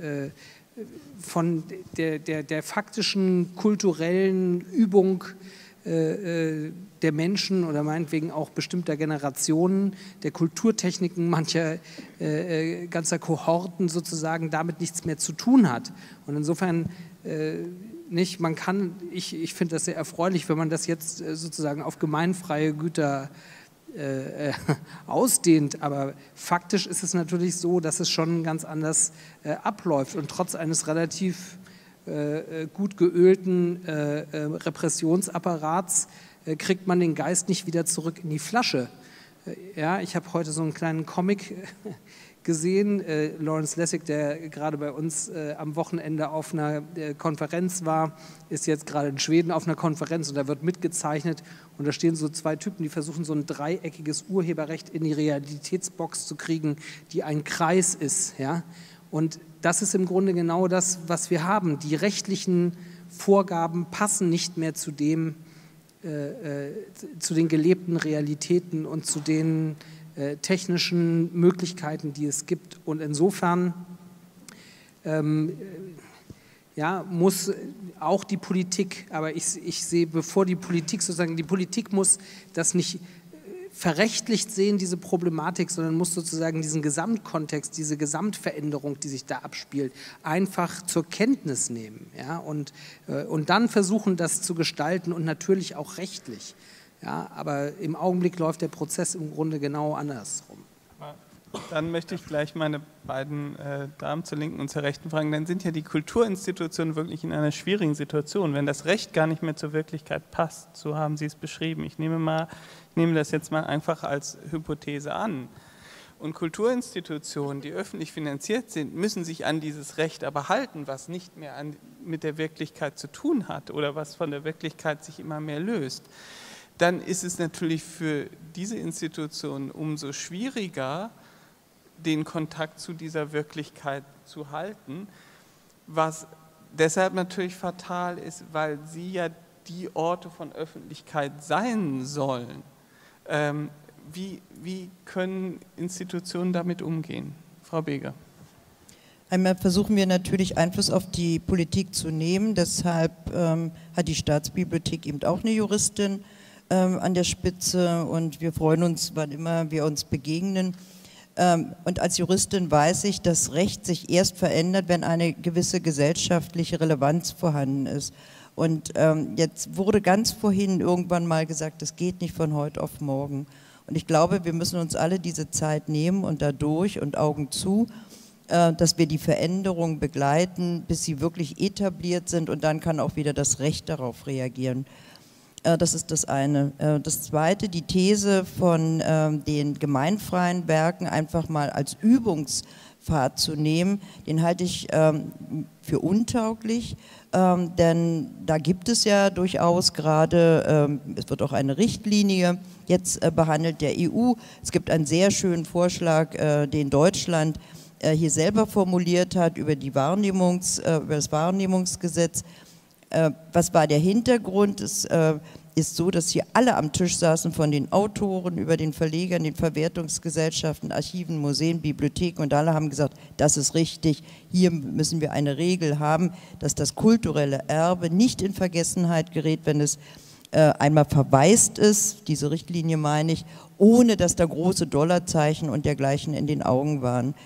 von der faktischen kulturellen Übung der Menschen oder meinetwegen auch bestimmter Generationen, der Kulturtechniken mancher ganzer Kohorten sozusagen damit nichts mehr zu tun hat. Und insofern nicht, man kann, ich finde das sehr erfreulich, wenn man das jetzt sozusagen auf gemeinfreie Güter ausdehnt, aber faktisch ist es natürlich so, dass es schon ganz anders abläuft und trotz eines relativ gut geölten Repressionsapparats kriegt man den Geist nicht wieder zurück in die Flasche. Ja, ich habe heute so einen kleinen Comic gesehen, Lawrence Lessig, der gerade bei uns am Wochenende auf einer Konferenz war, ist jetzt gerade in Schweden auf einer Konferenz und da wird mitgezeichnet und da stehen so zwei Typen, die versuchen so ein dreieckiges Urheberrecht in die Realitätsbox zu kriegen, die ein Kreis ist. Ja? Und das ist im Grunde genau das, was wir haben. Die rechtlichen Vorgaben passen nicht mehr zu den gelebten Realitäten und zu den technischen Möglichkeiten, die es gibt. Und insofern muss auch die Politik, aber ich sehe, bevor die Politik sozusagen, die Politik muss das nicht verrechtlicht sehen, diese Problematik, sondern muss sozusagen diesen Gesamtkontext, diese Gesamtveränderung, die sich da abspielt, einfach zur Kenntnis nehmen, ja, und dann versuchen, das zu gestalten und natürlich auch rechtlich. Ja, aber im Augenblick läuft der Prozess im Grunde genau andersrum. Dann möchte ich gleich meine beiden Damen zur Linken und zur Rechten fragen. Dann sind ja die Kulturinstitutionen wirklich in einer schwierigen Situation, wenn das Recht gar nicht mehr zur Wirklichkeit passt. So haben Sie es beschrieben. Ich nehme das jetzt mal einfach als Hypothese an. Und Kulturinstitutionen, die öffentlich finanziert sind, müssen sich an dieses Recht aber halten, was nicht mehr mit der Wirklichkeit zu tun hat oder was von der Wirklichkeit sich immer mehr löst. Dann ist es natürlich für diese Institutionen umso schwieriger, den Kontakt zu dieser Wirklichkeit zu halten, was deshalb natürlich fatal ist, weil sie ja die Orte von Öffentlichkeit sein sollen. Wie können Institutionen damit umgehen? Frau Beger. Einmal versuchen wir natürlich Einfluss auf die Politik zu nehmen, deshalb hat die Staatsbibliothek eben auch eine Juristin an der Spitze und wir freuen uns, wann immer wir uns begegnen. Und als Juristin weiß ich, dass Recht sich erst verändert, wenn eine gewisse gesellschaftliche Relevanz vorhanden ist. Und jetzt wurde ganz vorhin irgendwann mal gesagt, das geht nicht von heute auf morgen. Und ich glaube, wir müssen uns alle diese Zeit nehmen und dadurch und Augen zu, dass wir die Veränderungen begleiten, bis sie wirklich etabliert sind und dann kann auch wieder das Recht darauf reagieren. Das ist das eine. Das zweite, die These von den gemeinfreien Werken einfach mal als Übungspfad zu nehmen, den halte ich für untauglich, denn da gibt es ja durchaus gerade, es wird auch eine Richtlinie jetzt behandelt der EU. Es gibt einen sehr schönen Vorschlag, den Deutschland hier selber formuliert hat über das Wahrnehmungsgesetz. Was war der Hintergrund? Es ist so, dass hier alle am Tisch saßen, von den Autoren über den Verlegern, den Verwertungsgesellschaften, Archiven, Museen, Bibliotheken und alle haben gesagt, das ist richtig, hier müssen wir eine Regel haben, dass das kulturelle Erbe nicht in Vergessenheit gerät, wenn es einmal verwaist ist, diese Richtlinie meine ich, ohne dass da große Dollarzeichen und dergleichen in den Augen waren.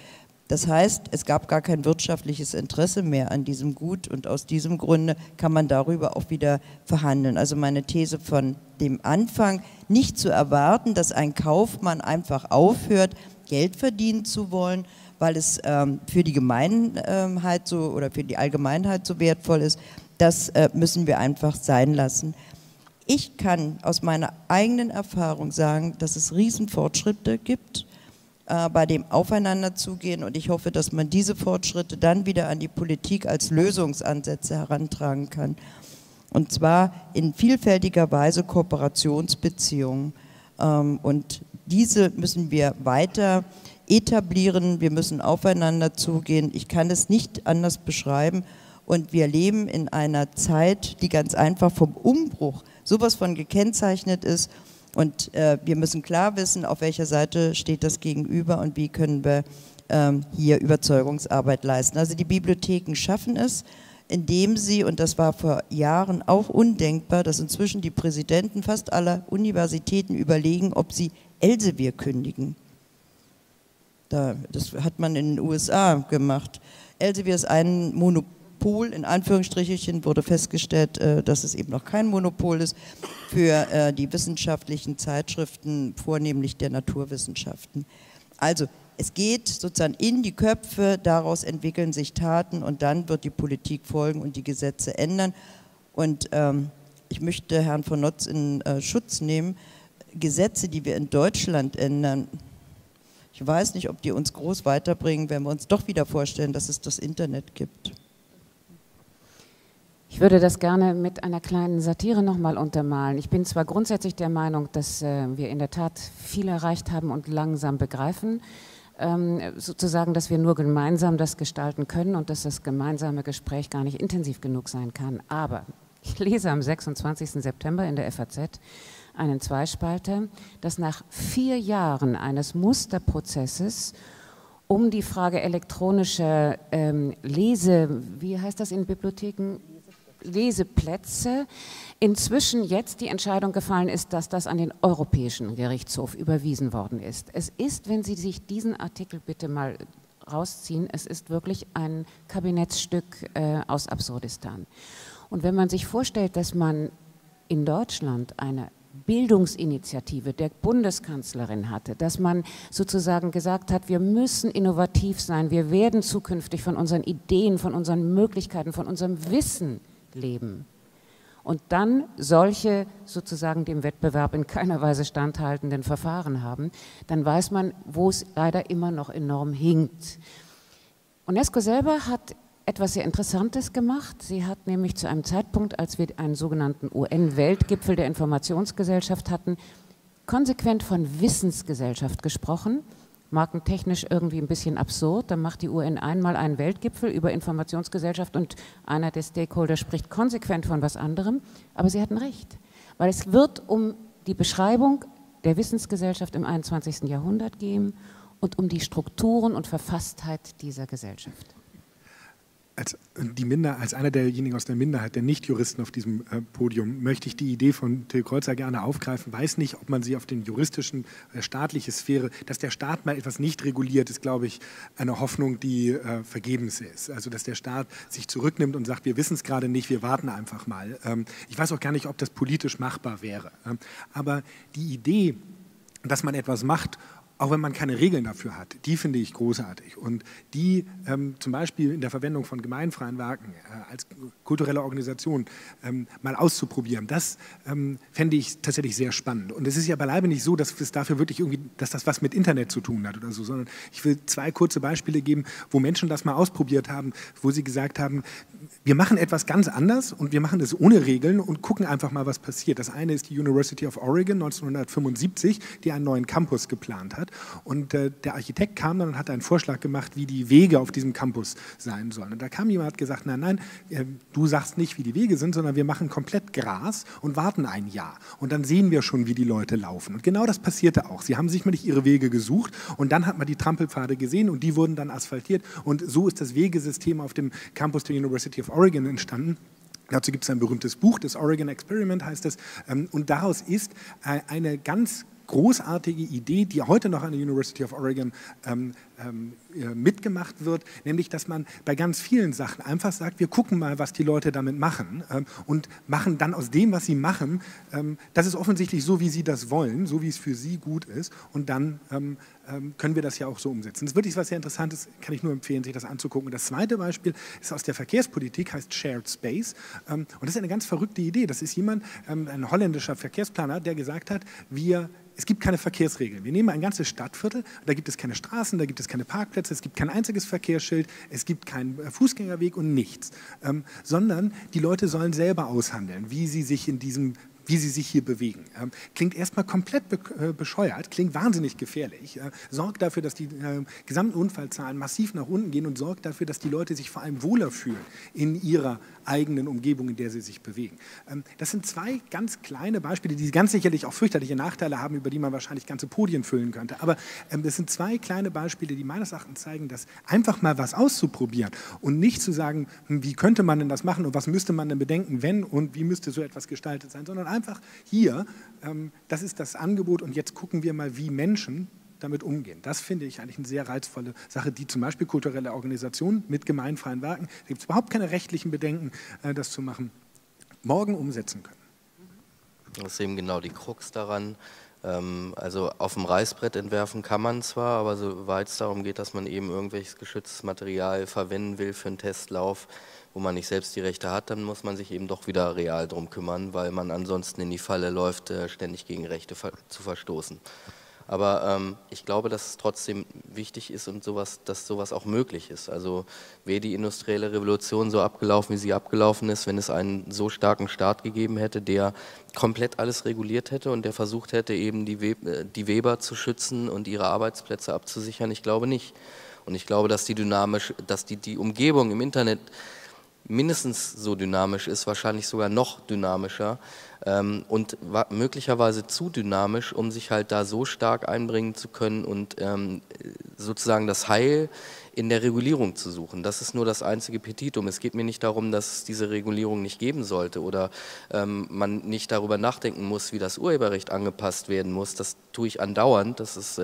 Das heißt, es gab gar kein wirtschaftliches Interesse mehr an diesem Gut und aus diesem Grunde kann man darüber auch wieder verhandeln. Also meine These von dem Anfang, nicht zu erwarten, dass ein Kaufmann einfach aufhört, Geld verdienen zu wollen, weil es für die Gemeinheit so oder für die Allgemeinheit so wertvoll ist, das müssen wir einfach sein lassen. Ich kann aus meiner eigenen Erfahrung sagen, dass es Riesenfortschritte gibt bei dem Aufeinanderzugehen und ich hoffe, dass man diese Fortschritte dann wieder an die Politik als Lösungsansätze herantragen kann. Und zwar in vielfältiger Weise Kooperationsbeziehungen. Und diese müssen wir weiter etablieren, wir müssen aufeinander zugehen. Ich kann es nicht anders beschreiben. Und wir leben in einer Zeit, die ganz einfach vom Umbruch sowas von gekennzeichnet ist. Und wir müssen klar wissen, auf welcher Seite steht das Gegenüber und wie können wir hier Überzeugungsarbeit leisten. Also die Bibliotheken schaffen es, indem sie, und das war vor Jahren auch undenkbar, dass inzwischen die Präsidenten fast aller Universitäten überlegen, ob sie Elsevier kündigen. Das hat man in den USA gemacht. Elsevier ist ein Monopol, in Anführungsstrichen wurde festgestellt, dass es eben noch kein Monopol ist für die wissenschaftlichen Zeitschriften, vornehmlich der Naturwissenschaften. Also es geht sozusagen in die Köpfe, daraus entwickeln sich Taten und dann wird die Politik folgen und die Gesetze ändern. Und ich möchte Herrn von Notz in Schutz nehmen, Gesetze, die wir in Deutschland ändern, ich weiß nicht, ob die uns groß weiterbringen, wenn wir uns doch wieder vorstellen, dass es das Internet gibt. Ich würde das gerne mit einer kleinen Satire nochmal untermalen. Ich bin zwar grundsätzlich der Meinung, dass wir in der Tat viel erreicht haben und langsam begreifen, sozusagen, dass wir nur gemeinsam das gestalten können und dass das gemeinsame Gespräch gar nicht intensiv genug sein kann. Aber ich lese am 26. September in der FAZ einen Zweispalter, dass nach 4 Jahren eines Musterprozesses um die Frage elektronischer wie heißt das in Bibliotheken? Leseplätze, inzwischen jetzt die Entscheidung gefallen ist, dass das an den Europäischen Gerichtshof überwiesen worden ist. Es ist, wenn Sie sich diesen Artikel bitte mal rausziehen, es ist wirklich ein Kabinettsstück aus Absurdistan. Und wenn man sich vorstellt, dass man in Deutschland eine Bildungsinitiative der Bundeskanzlerin hatte, dass man sozusagen gesagt hat, wir müssen innovativ sein, wir werden zukünftig von unseren Ideen, von unseren Möglichkeiten, von unserem Wissen leben. Und dann solche sozusagen dem Wettbewerb in keiner Weise standhaltenden Verfahren haben, dann weiß man, wo es leider immer noch enorm hinkt. UNESCO selber hat etwas sehr Interessantes gemacht. Sie hat nämlich zu einem Zeitpunkt, als wir einen sogenannten UN-Weltgipfel der Informationsgesellschaft hatten, konsequent von Wissensgesellschaft gesprochen. Markentechnisch irgendwie ein bisschen absurd. Dann macht die UN einmal einen Weltgipfel über Informationsgesellschaft und einer der Stakeholder spricht konsequent von was anderem. Aber sie hatten recht, weil es wird um die Beschreibung der Wissensgesellschaft im 21. Jahrhundert gehen und um die Strukturen und Verfasstheit dieser Gesellschaft. Als einer derjenigen aus der Minderheit, der Nicht-Juristen auf diesem Podium, möchte ich die Idee von Till Kreuzer gerne aufgreifen. Weiß nicht, ob man sie auf den juristischen, staatliche Sphäre, dass der Staat mal etwas nicht reguliert, ist, glaube ich, eine Hoffnung, die vergebens ist. Also, dass der Staat sich zurücknimmt und sagt, wir wissen es gerade nicht, wir warten einfach mal. Ich weiß auch gar nicht, ob das politisch machbar wäre. Aber die Idee, dass man etwas macht, auch wenn man keine Regeln dafür hat, die finde ich großartig. Und die zum Beispiel in der Verwendung von gemeinfreien Werken als kulturelle Organisation mal auszuprobieren, das fände ich tatsächlich sehr spannend. Und es ist ja beileibe nicht so, dass es dafür wirklich irgendwie, dass das was mit Internet zu tun hat oder so, sondern ich will 2 kurze Beispiele geben, wo Menschen das mal ausprobiert haben, wo sie gesagt haben, wir machen etwas ganz anders und wir machen das ohne Regeln und gucken einfach mal, was passiert. Das eine ist die University of Oregon 1975, die einen neuen Campus geplant hat. Und der Architekt kam dann und hat einen Vorschlag gemacht, wie die Wege auf diesem Campus sein sollen. Und da kam jemand und hat gesagt, nein, du sagst nicht, wie die Wege sind, sondern wir machen komplett Gras und warten ein Jahr. Und dann sehen wir schon, wie die Leute laufen. Und genau das passierte auch. Sie haben sich mal nicht ihre Wege gesucht und dann hat man die Trampelpfade gesehen und die wurden dann asphaltiert. Und so ist das Wegesystem auf dem Campus der University of Oregon entstanden. Dazu gibt es ein berühmtes Buch, das Oregon Experiment heißt es. Und daraus ist eine ganz großartige Idee, die heute noch an der University of Oregon mitgemacht wird, nämlich dass man bei ganz vielen Sachen einfach sagt, wir gucken mal, was die Leute damit machen und machen dann aus dem, was sie machen, das ist offensichtlich so, wie sie das wollen, so wie es für sie gut ist und dann können wir das ja auch so umsetzen. Das ist wirklich was sehr Interessantes, kann ich nur empfehlen, sich das anzugucken. Und das zweite Beispiel ist aus der Verkehrspolitik, heißt Shared Space und das ist eine ganz verrückte Idee. Das ist jemand, ein holländischer Verkehrsplaner, der gesagt hat, es gibt keine Verkehrsregeln. Wir nehmen ein ganzes Stadtviertel, da gibt es keine Straßen, da gibt es keine Parkplätze, es gibt kein einziges Verkehrsschild, es gibt keinen Fußgängerweg und nichts, sondern die Leute sollen selber aushandeln, wie sie sich hier bewegen. Klingt erstmal komplett bescheuert, klingt wahnsinnig gefährlich, sorgt dafür, dass die gesamten Unfallzahlen massiv nach unten gehen und sorgt dafür, dass die Leute sich vor allem wohler fühlen in ihrer eigenen Umgebung, in der sie sich bewegen. Das sind zwei ganz kleine Beispiele, die ganz sicherlich auch fürchterliche Nachteile haben, über die man wahrscheinlich ganze Podien füllen könnte. Aber das sind zwei kleine Beispiele, die meines Erachtens zeigen, dass einfach mal was auszuprobieren und nicht zu sagen, wie könnte man denn das machen und was müsste man denn bedenken, wenn und wie müsste so etwas gestaltet sein, sondern einfach hier, das ist das Angebot und jetzt gucken wir mal, wie Menschen damit umgehen. Das finde ich eigentlich eine sehr reizvolle Sache, die zum Beispiel kulturelle Organisationen mit gemeinfreien Werken, da gibt es überhaupt keine rechtlichen Bedenken, das zu machen, morgen umsetzen können. Das ist eben genau die Krux daran. Also auf dem Reißbrett entwerfen kann man zwar, aber soweit es darum geht, dass man eben irgendwelches geschütztes Material verwenden will für einen Testlauf, wo man nicht selbst die Rechte hat, dann muss man sich eben doch wieder real drum kümmern, weil man ansonsten in die Falle läuft, ständig gegen Rechte zu verstoßen. Aber ich glaube, dass es trotzdem wichtig ist und dass sowas auch möglich ist. Also wäre die industrielle Revolution so abgelaufen, wie sie abgelaufen ist, wenn es einen so starken Staat gegeben hätte, der komplett alles reguliert hätte und der versucht hätte, eben die Weber zu schützen und ihre Arbeitsplätze abzusichern? Ich glaube nicht. Und ich glaube, dass die Umgebung im Internet mindestens so dynamisch ist, wahrscheinlich sogar noch dynamischer und möglicherweise zu dynamisch, um sich halt da so stark einbringen zu können und sozusagen das Heil in der Regulierung zu suchen. Das ist nur das einzige Petitum. Es geht mir nicht darum, dass es diese Regulierung nicht geben sollte oder man nicht darüber nachdenken muss, wie das Urheberrecht angepasst werden muss. Das tue ich andauernd, das ist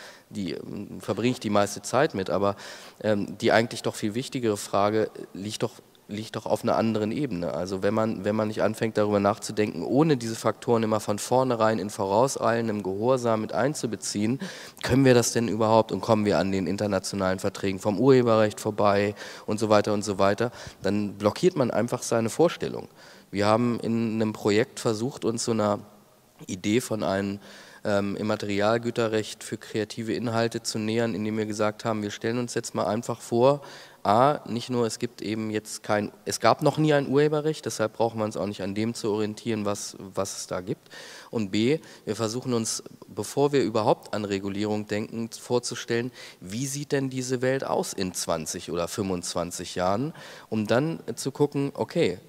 verbringe ich die meiste Zeit mit, aber die eigentlich doch viel wichtigere Frage liegt doch auf einer anderen Ebene. Also wenn man nicht anfängt, darüber nachzudenken, ohne diese Faktoren immer von vornherein in vorauseilendem Gehorsam mit einzubeziehen, können wir das denn überhaupt und kommen wir an den internationalen Verträgen vom Urheberrecht vorbei und so weiter, dann blockiert man einfach seine Vorstellung. Wir haben in einem Projekt versucht, uns so einer Idee von einem Immaterialgüterrecht für kreative Inhalte zu nähern, indem wir gesagt haben, wir stellen uns jetzt mal einfach vor, nicht nur, es gab noch nie ein Urheberrecht, deshalb brauchen wir uns auch nicht an dem zu orientieren, was es da gibt. Und B, wir versuchen uns, bevor wir überhaupt an Regulierung denken, vorzustellen, wie sieht denn diese Welt aus in 20 oder 25 Jahren, um dann zu gucken, okay,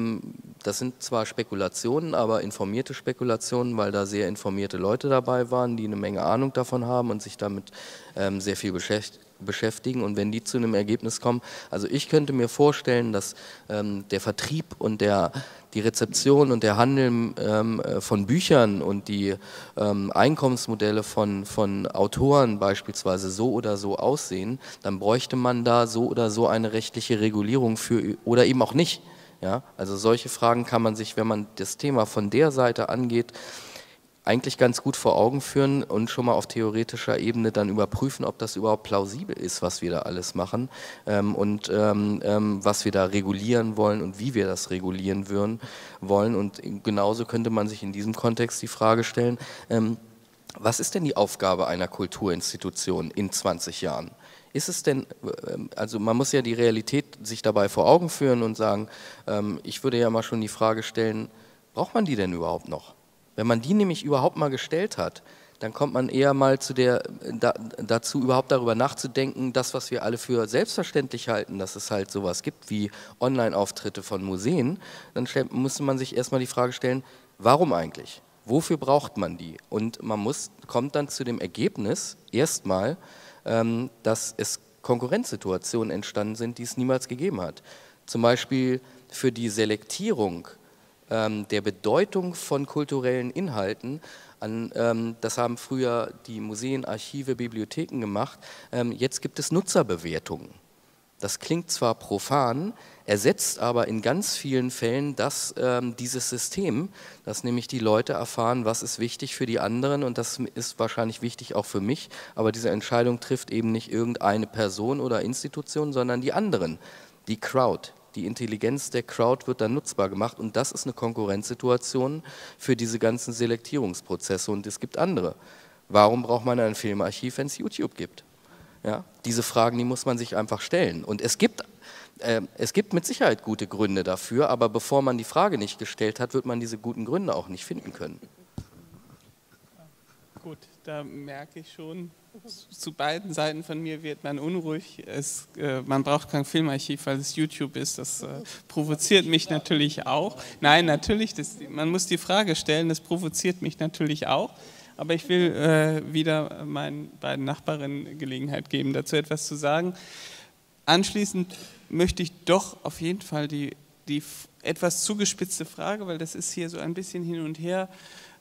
das sind zwar Spekulationen, aber informierte Spekulationen, weil da sehr informierte Leute dabei waren, die eine Menge Ahnung davon haben und sich damit sehr viel beschäftigen, und wenn die zu einem Ergebnis kommen, also ich könnte mir vorstellen, dass der Vertrieb und die Rezeption und der Handel von Büchern und die Einkommensmodelle von Autoren beispielsweise so oder so aussehen, dann bräuchte man da so oder so eine rechtliche Regulierung für oder eben auch nicht. Ja? Also solche Fragen kann man sich, wenn man das Thema von der Seite angeht, eigentlich ganz gut vor Augen führen und schon mal auf theoretischer Ebene dann überprüfen, ob das überhaupt plausibel ist, was wir da alles machen und was wir da regulieren wollen und wie wir das regulieren wollen. Und genauso könnte man sich in diesem Kontext die Frage stellen, was ist denn die Aufgabe einer Kulturinstitution in 20 Jahren? Ist es denn, also man muss ja die Realität sich dabei vor Augen führen und sagen, ich würde ja mal schon die Frage stellen, braucht man die denn überhaupt noch? Wenn man die nämlich überhaupt mal gestellt hat, dann kommt man eher mal dazu, überhaupt darüber nachzudenken, das, was wir alle für selbstverständlich halten, dass es halt sowas gibt wie Online-Auftritte von Museen, dann müsste man sich erstmal die Frage stellen, warum eigentlich? Wofür braucht man die? Und man kommt dann zu dem Ergebnis erstmal, dass es Konkurrenzsituationen entstanden sind, die es niemals gegeben hat. Zum Beispiel für die Selektierung der Bedeutung von kulturellen Inhalten Das haben früher die Museen, Archive, Bibliotheken gemacht. Jetzt gibt es Nutzerbewertungen. Das klingt zwar profan, ersetzt aber in ganz vielen Fällen dieses System, dass nämlich die Leute erfahren, was ist wichtig für die anderen und das ist wahrscheinlich wichtig auch für mich, aber diese Entscheidung trifft eben nicht irgendeine Person oder Institution, sondern die anderen, die Crowd. Die Intelligenz der Crowd wird dann nutzbar gemacht und das ist eine Konkurrenzsituation für diese ganzen Selektierungsprozesse und es gibt andere. Warum braucht man ein Filmarchiv, wenn es YouTube gibt? Ja, diese Fragen, die muss man sich einfach stellen. Und es gibt mit Sicherheit gute Gründe dafür, aber bevor man die Frage nicht gestellt hat, wird man diese guten Gründe auch nicht finden können. Gut, da merke ich schon, zu beiden Seiten von mir wird man unruhig. Man braucht kein Filmarchiv, weil es YouTube ist. Das provoziert mich natürlich auch. Nein, natürlich, man muss die Frage stellen, das provoziert mich natürlich auch. Aber ich will wieder meinen beiden Nachbarinnen Gelegenheit geben, dazu etwas zu sagen. Anschließend möchte ich doch auf jeden Fall die etwas zugespitzte Frage, weil das ist hier so ein bisschen hin und her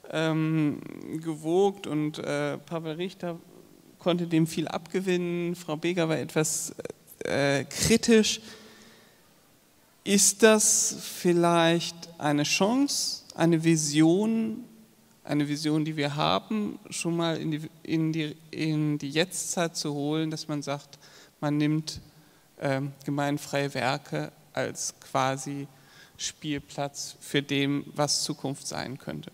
gewogt und Pavel Richter konnte dem viel abgewinnen, Frau Beger war etwas kritisch. Ist das vielleicht eine Chance, eine Vision, die wir haben, schon mal in die Jetztzeit zu holen, dass man sagt, man nimmt gemeinfreie Werke als quasi Spielplatz für dem, was Zukunft sein könnte?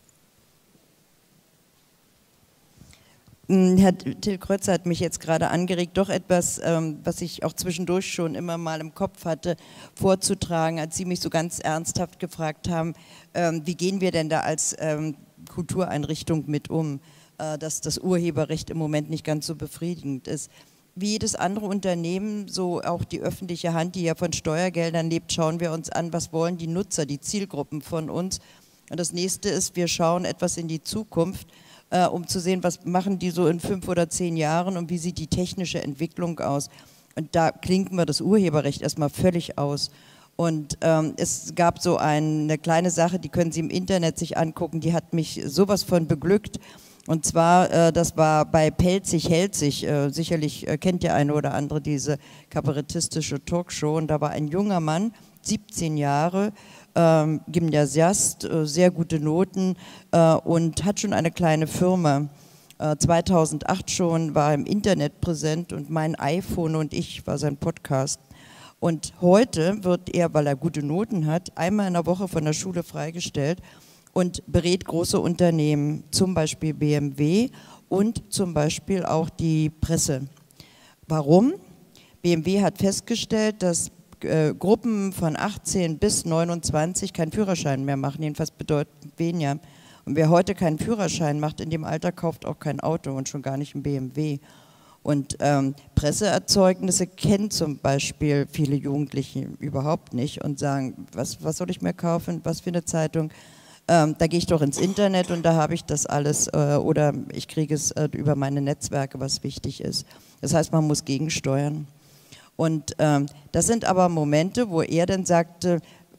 Herr Till Kreuzer hat mich jetzt gerade angeregt, doch etwas, was ich auch zwischendurch schon immer mal im Kopf hatte, vorzutragen, als Sie mich so ganz ernsthaft gefragt haben, wie gehen wir denn da als Kultureinrichtung mit um, dass das Urheberrecht im Moment nicht ganz so befriedigend ist. Wie jedes andere Unternehmen, so auch die öffentliche Hand, die ja von Steuergeldern lebt, schauen wir uns an, was wollen die Nutzer, die Zielgruppen von uns. Und das nächste ist, wir schauen etwas in die Zukunft, um zu sehen, was machen die so in 5 oder 10 Jahren und wie sieht die technische Entwicklung aus. Und da klinken wir das Urheberrecht erstmal völlig aus. Und es gab so eine kleine Sache, die können Sie im Internet sich angucken, die hat mich sowas von beglückt. Und zwar, das war bei Pelzig hält sich, sicherlich kennt der eine oder andere diese kabarettistische Talkshow. Und da war ein junger Mann, 17 Jahre, Gymnasiast, sehr gute Noten und hat schon eine kleine Firma. 2008 schon war er im Internet präsent und mein iPhone und ich war sein Podcast. Und heute wird er, weil er gute Noten hat, einmal in der Woche von der Schule freigestellt und berät große Unternehmen, zum Beispiel BMW und zum Beispiel auch die Presse. Warum? BMW hat festgestellt, dass Gruppen von 18 bis 29 keinen Führerschein mehr machen, jedenfalls bedeutend weniger. Und wer heute keinen Führerschein macht, in dem Alter kauft auch kein Auto und schon gar nicht ein BMW. Und Presseerzeugnisse kennen zum Beispiel viele Jugendliche überhaupt nicht und sagen, was soll ich mir kaufen, was für eine Zeitung? Da gehe ich doch ins Internet und da habe ich das alles oder ich kriege es über meine Netzwerke, was wichtig ist. Das heißt, man muss gegensteuern. Und das sind aber Momente, wo er dann sagte,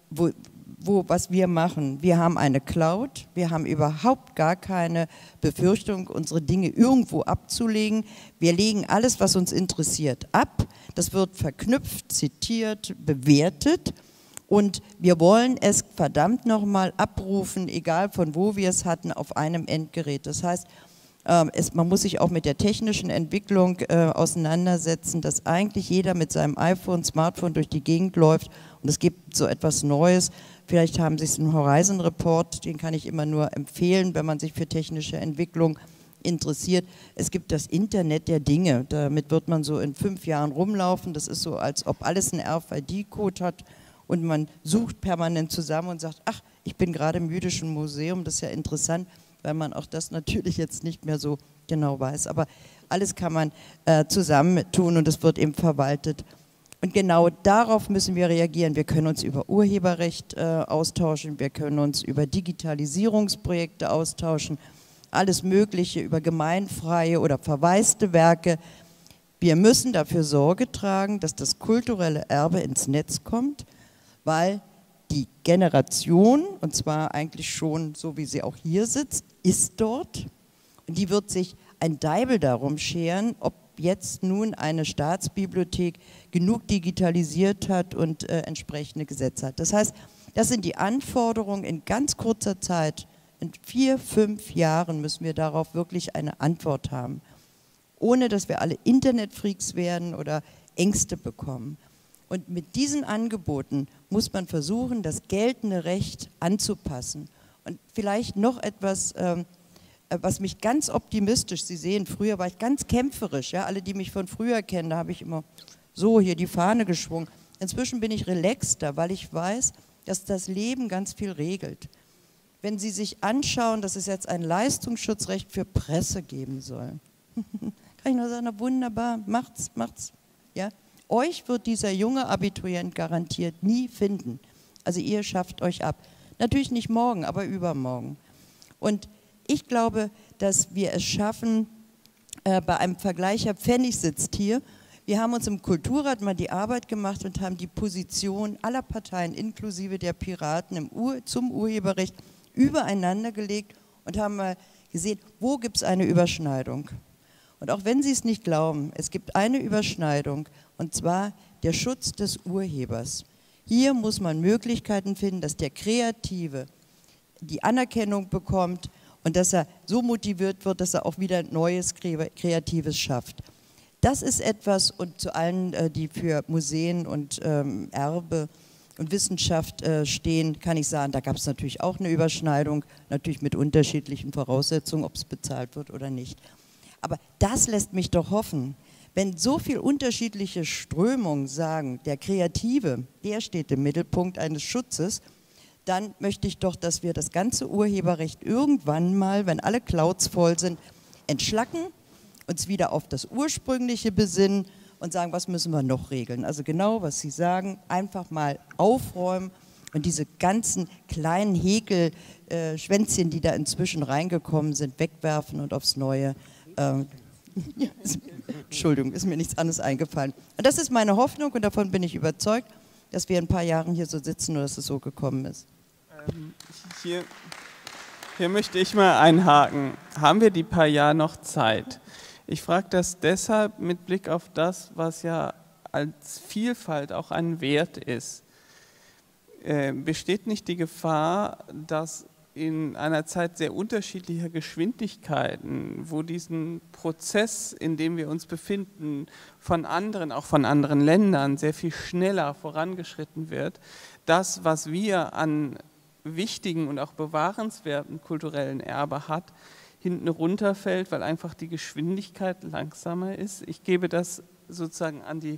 was wir machen. Wir haben eine Cloud, wir haben überhaupt gar keine Befürchtung, unsere Dinge irgendwo abzulegen. Wir legen alles, was uns interessiert, ab. Das wird verknüpft, zitiert, bewertet. Und wir wollen es verdammt nochmal abrufen, egal von wo wir es hatten, auf einem Endgerät. Das heißt, man muss sich auch mit der technischen Entwicklung auseinandersetzen, dass eigentlich jeder mit seinem iPhone, Smartphone durch die Gegend läuft und es gibt so etwas Neues. Vielleicht haben Sie einen Horizon Report, den kann ich immer nur empfehlen, wenn man sich für technische Entwicklung interessiert. Es gibt das Internet der Dinge, damit wird man so in 5 Jahren rumlaufen. Das ist so, als ob alles einen RFID-Code hat und man sucht permanent zusammen und sagt, ach, ich bin gerade im Jüdischen Museum, das ist ja interessant, weil man auch das natürlich jetzt nicht mehr so genau weiß. Aber alles kann man zusammen tun und es wird eben verwaltet. Und genau darauf müssen wir reagieren. Wir können uns über Urheberrecht austauschen, wir können uns über Digitalisierungsprojekte austauschen, alles Mögliche, über gemeinfreie oder verwaiste Werke. Wir müssen dafür Sorge tragen, dass das kulturelle Erbe ins Netz kommt, weil die Generation, und zwar eigentlich schon so, wie sie auch hier sitzt, ist dort und die wird sich ein Deibel darum scheren, ob jetzt nun eine Staatsbibliothek genug digitalisiert hat und entsprechende Gesetze hat. Das heißt, das sind die Anforderungen in ganz kurzer Zeit. In 4, 5 Jahren müssen wir darauf wirklich eine Antwort haben, ohne dass wir alle Internetfreaks werden oder Ängste bekommen. Und mit diesen Angeboten muss man versuchen, das geltende Recht anzupassen. Und vielleicht noch etwas, was mich ganz optimistisch, Sie sehen, früher war ich ganz kämpferisch, ja? Alle, die mich von früher kennen, da habe ich immer so hier die Fahne geschwungen. Inzwischen bin ich relaxter, weil ich weiß, dass das Leben ganz viel regelt. Wenn Sie sich anschauen, dass es jetzt ein Leistungsschutzrecht für Presse geben soll, kann ich nur sagen, na wunderbar, macht's. Ja? Euch wird dieser junge Abiturient garantiert nie finden. Also ihr schafft euch ab. Natürlich nicht morgen, aber übermorgen. Und ich glaube, dass wir es schaffen, bei einem Vergleich, Herr Pfennig sitzt hier, wir haben uns im Kulturrat mal die Arbeit gemacht und haben die Position aller Parteien, inklusive der Piraten, zum Urheberrecht übereinander gelegt und haben mal gesehen, wo gibt es eine Überschneidung. Und auch wenn Sie es nicht glauben, es gibt eine Überschneidung, und zwar der Schutz des Urhebers. Hier muss man Möglichkeiten finden, dass der Kreative die Anerkennung bekommt und dass er so motiviert wird, dass er auch wieder Neues, Kreatives schafft. Das ist etwas, und zu allen, die für Museen und Erbe und Wissenschaft stehen, kann ich sagen, da gab es natürlich auch eine Überschneidung, natürlich mit unterschiedlichen Voraussetzungen, ob es bezahlt wird oder nicht. Aber das lässt mich doch hoffen, wenn so viele unterschiedliche Strömungen sagen, der Kreative, der steht im Mittelpunkt eines Schutzes, dann möchte ich doch, dass wir das ganze Urheberrecht irgendwann mal, wenn alle Clouds voll sind, entschlacken, uns wieder auf das Ursprüngliche besinnen und sagen, was müssen wir noch regeln. Also genau, was Sie sagen, einfach mal aufräumen und diese ganzen kleinen Häkelschwänzchen, die da inzwischen reingekommen sind, wegwerfen und aufs Neue. Entschuldigung, ist mir nichts anderes eingefallen. Und das ist meine Hoffnung und davon bin ich überzeugt, dass wir in ein paar Jahren hier so sitzen und dass es so gekommen ist. Hier möchte ich mal einhaken. Haben wir die paar Jahre noch Zeit? Ich frage das deshalb mit Blick auf das, was ja als Vielfalt auch ein Wert ist. Besteht nicht die Gefahr, dass in einer Zeit sehr unterschiedlicher Geschwindigkeiten, wo diesen Prozess, in dem wir uns befinden, von anderen, auch von anderen Ländern, sehr viel schneller vorangeschritten wird, das, was wir an wichtigen und auch bewahrenswerten kulturellen Erbe hat, hinten runterfällt, weil einfach die Geschwindigkeit langsamer ist. Ich gebe das sozusagen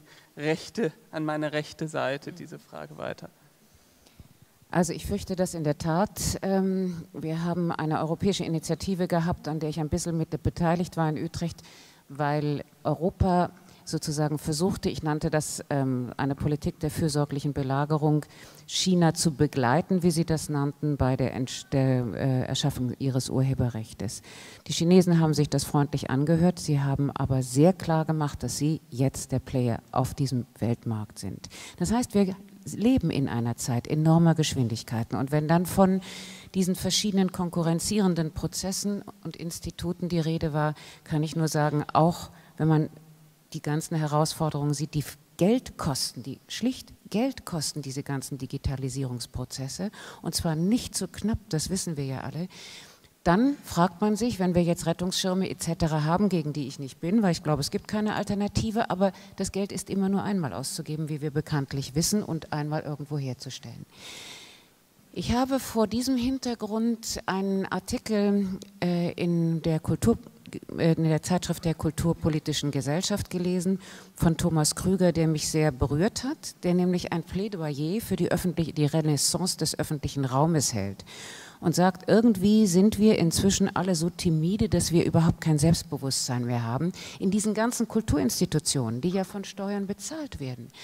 an meine rechte Seite, diese Frage weiter. Also ich fürchte das in der Tat. Wir haben eine europäische Initiative gehabt, an der ich ein bisschen mit beteiligt war in Utrecht, weil Europa sozusagen versuchte, ich nannte das eine Politik der fürsorglichen Belagerung, China zu begleiten, wie sie das nannten, bei der Erschaffung ihres Urheberrechts. Die Chinesen haben sich das freundlich angehört, sie haben aber sehr klar gemacht, dass sie jetzt der Player auf diesem Weltmarkt sind. Das heißt, wir leben in einer Zeit enormer Geschwindigkeiten und wenn dann von diesen verschiedenen konkurrenzierenden Prozessen und Instituten die Rede war, kann ich nur sagen, auch wenn man die ganzen Herausforderungen sieht, die Geld kosten, die schlicht Geld kosten, diese ganzen Digitalisierungsprozesse, und zwar nicht so knapp, das wissen wir ja alle, dann fragt man sich, wenn wir jetzt Rettungsschirme etc. haben, gegen die ich nicht bin, weil ich glaube, es gibt keine Alternative, aber das Geld ist immer nur einmal auszugeben, wie wir bekanntlich wissen, und einmal irgendwo herzustellen. Ich habe vor diesem Hintergrund einen Artikel in der Zeitschrift der Kulturpolitischen Gesellschaft gelesen von Thomas Krüger, der mich sehr berührt hat, der nämlich ein Plädoyer für die Renaissance des öffentlichen Raumes hält und sagt, irgendwie sind wir inzwischen alle so timide, dass wir überhaupt kein Selbstbewusstsein mehr haben in diesen ganzen Kulturinstitutionen, die ja von Steuern bezahlt werden.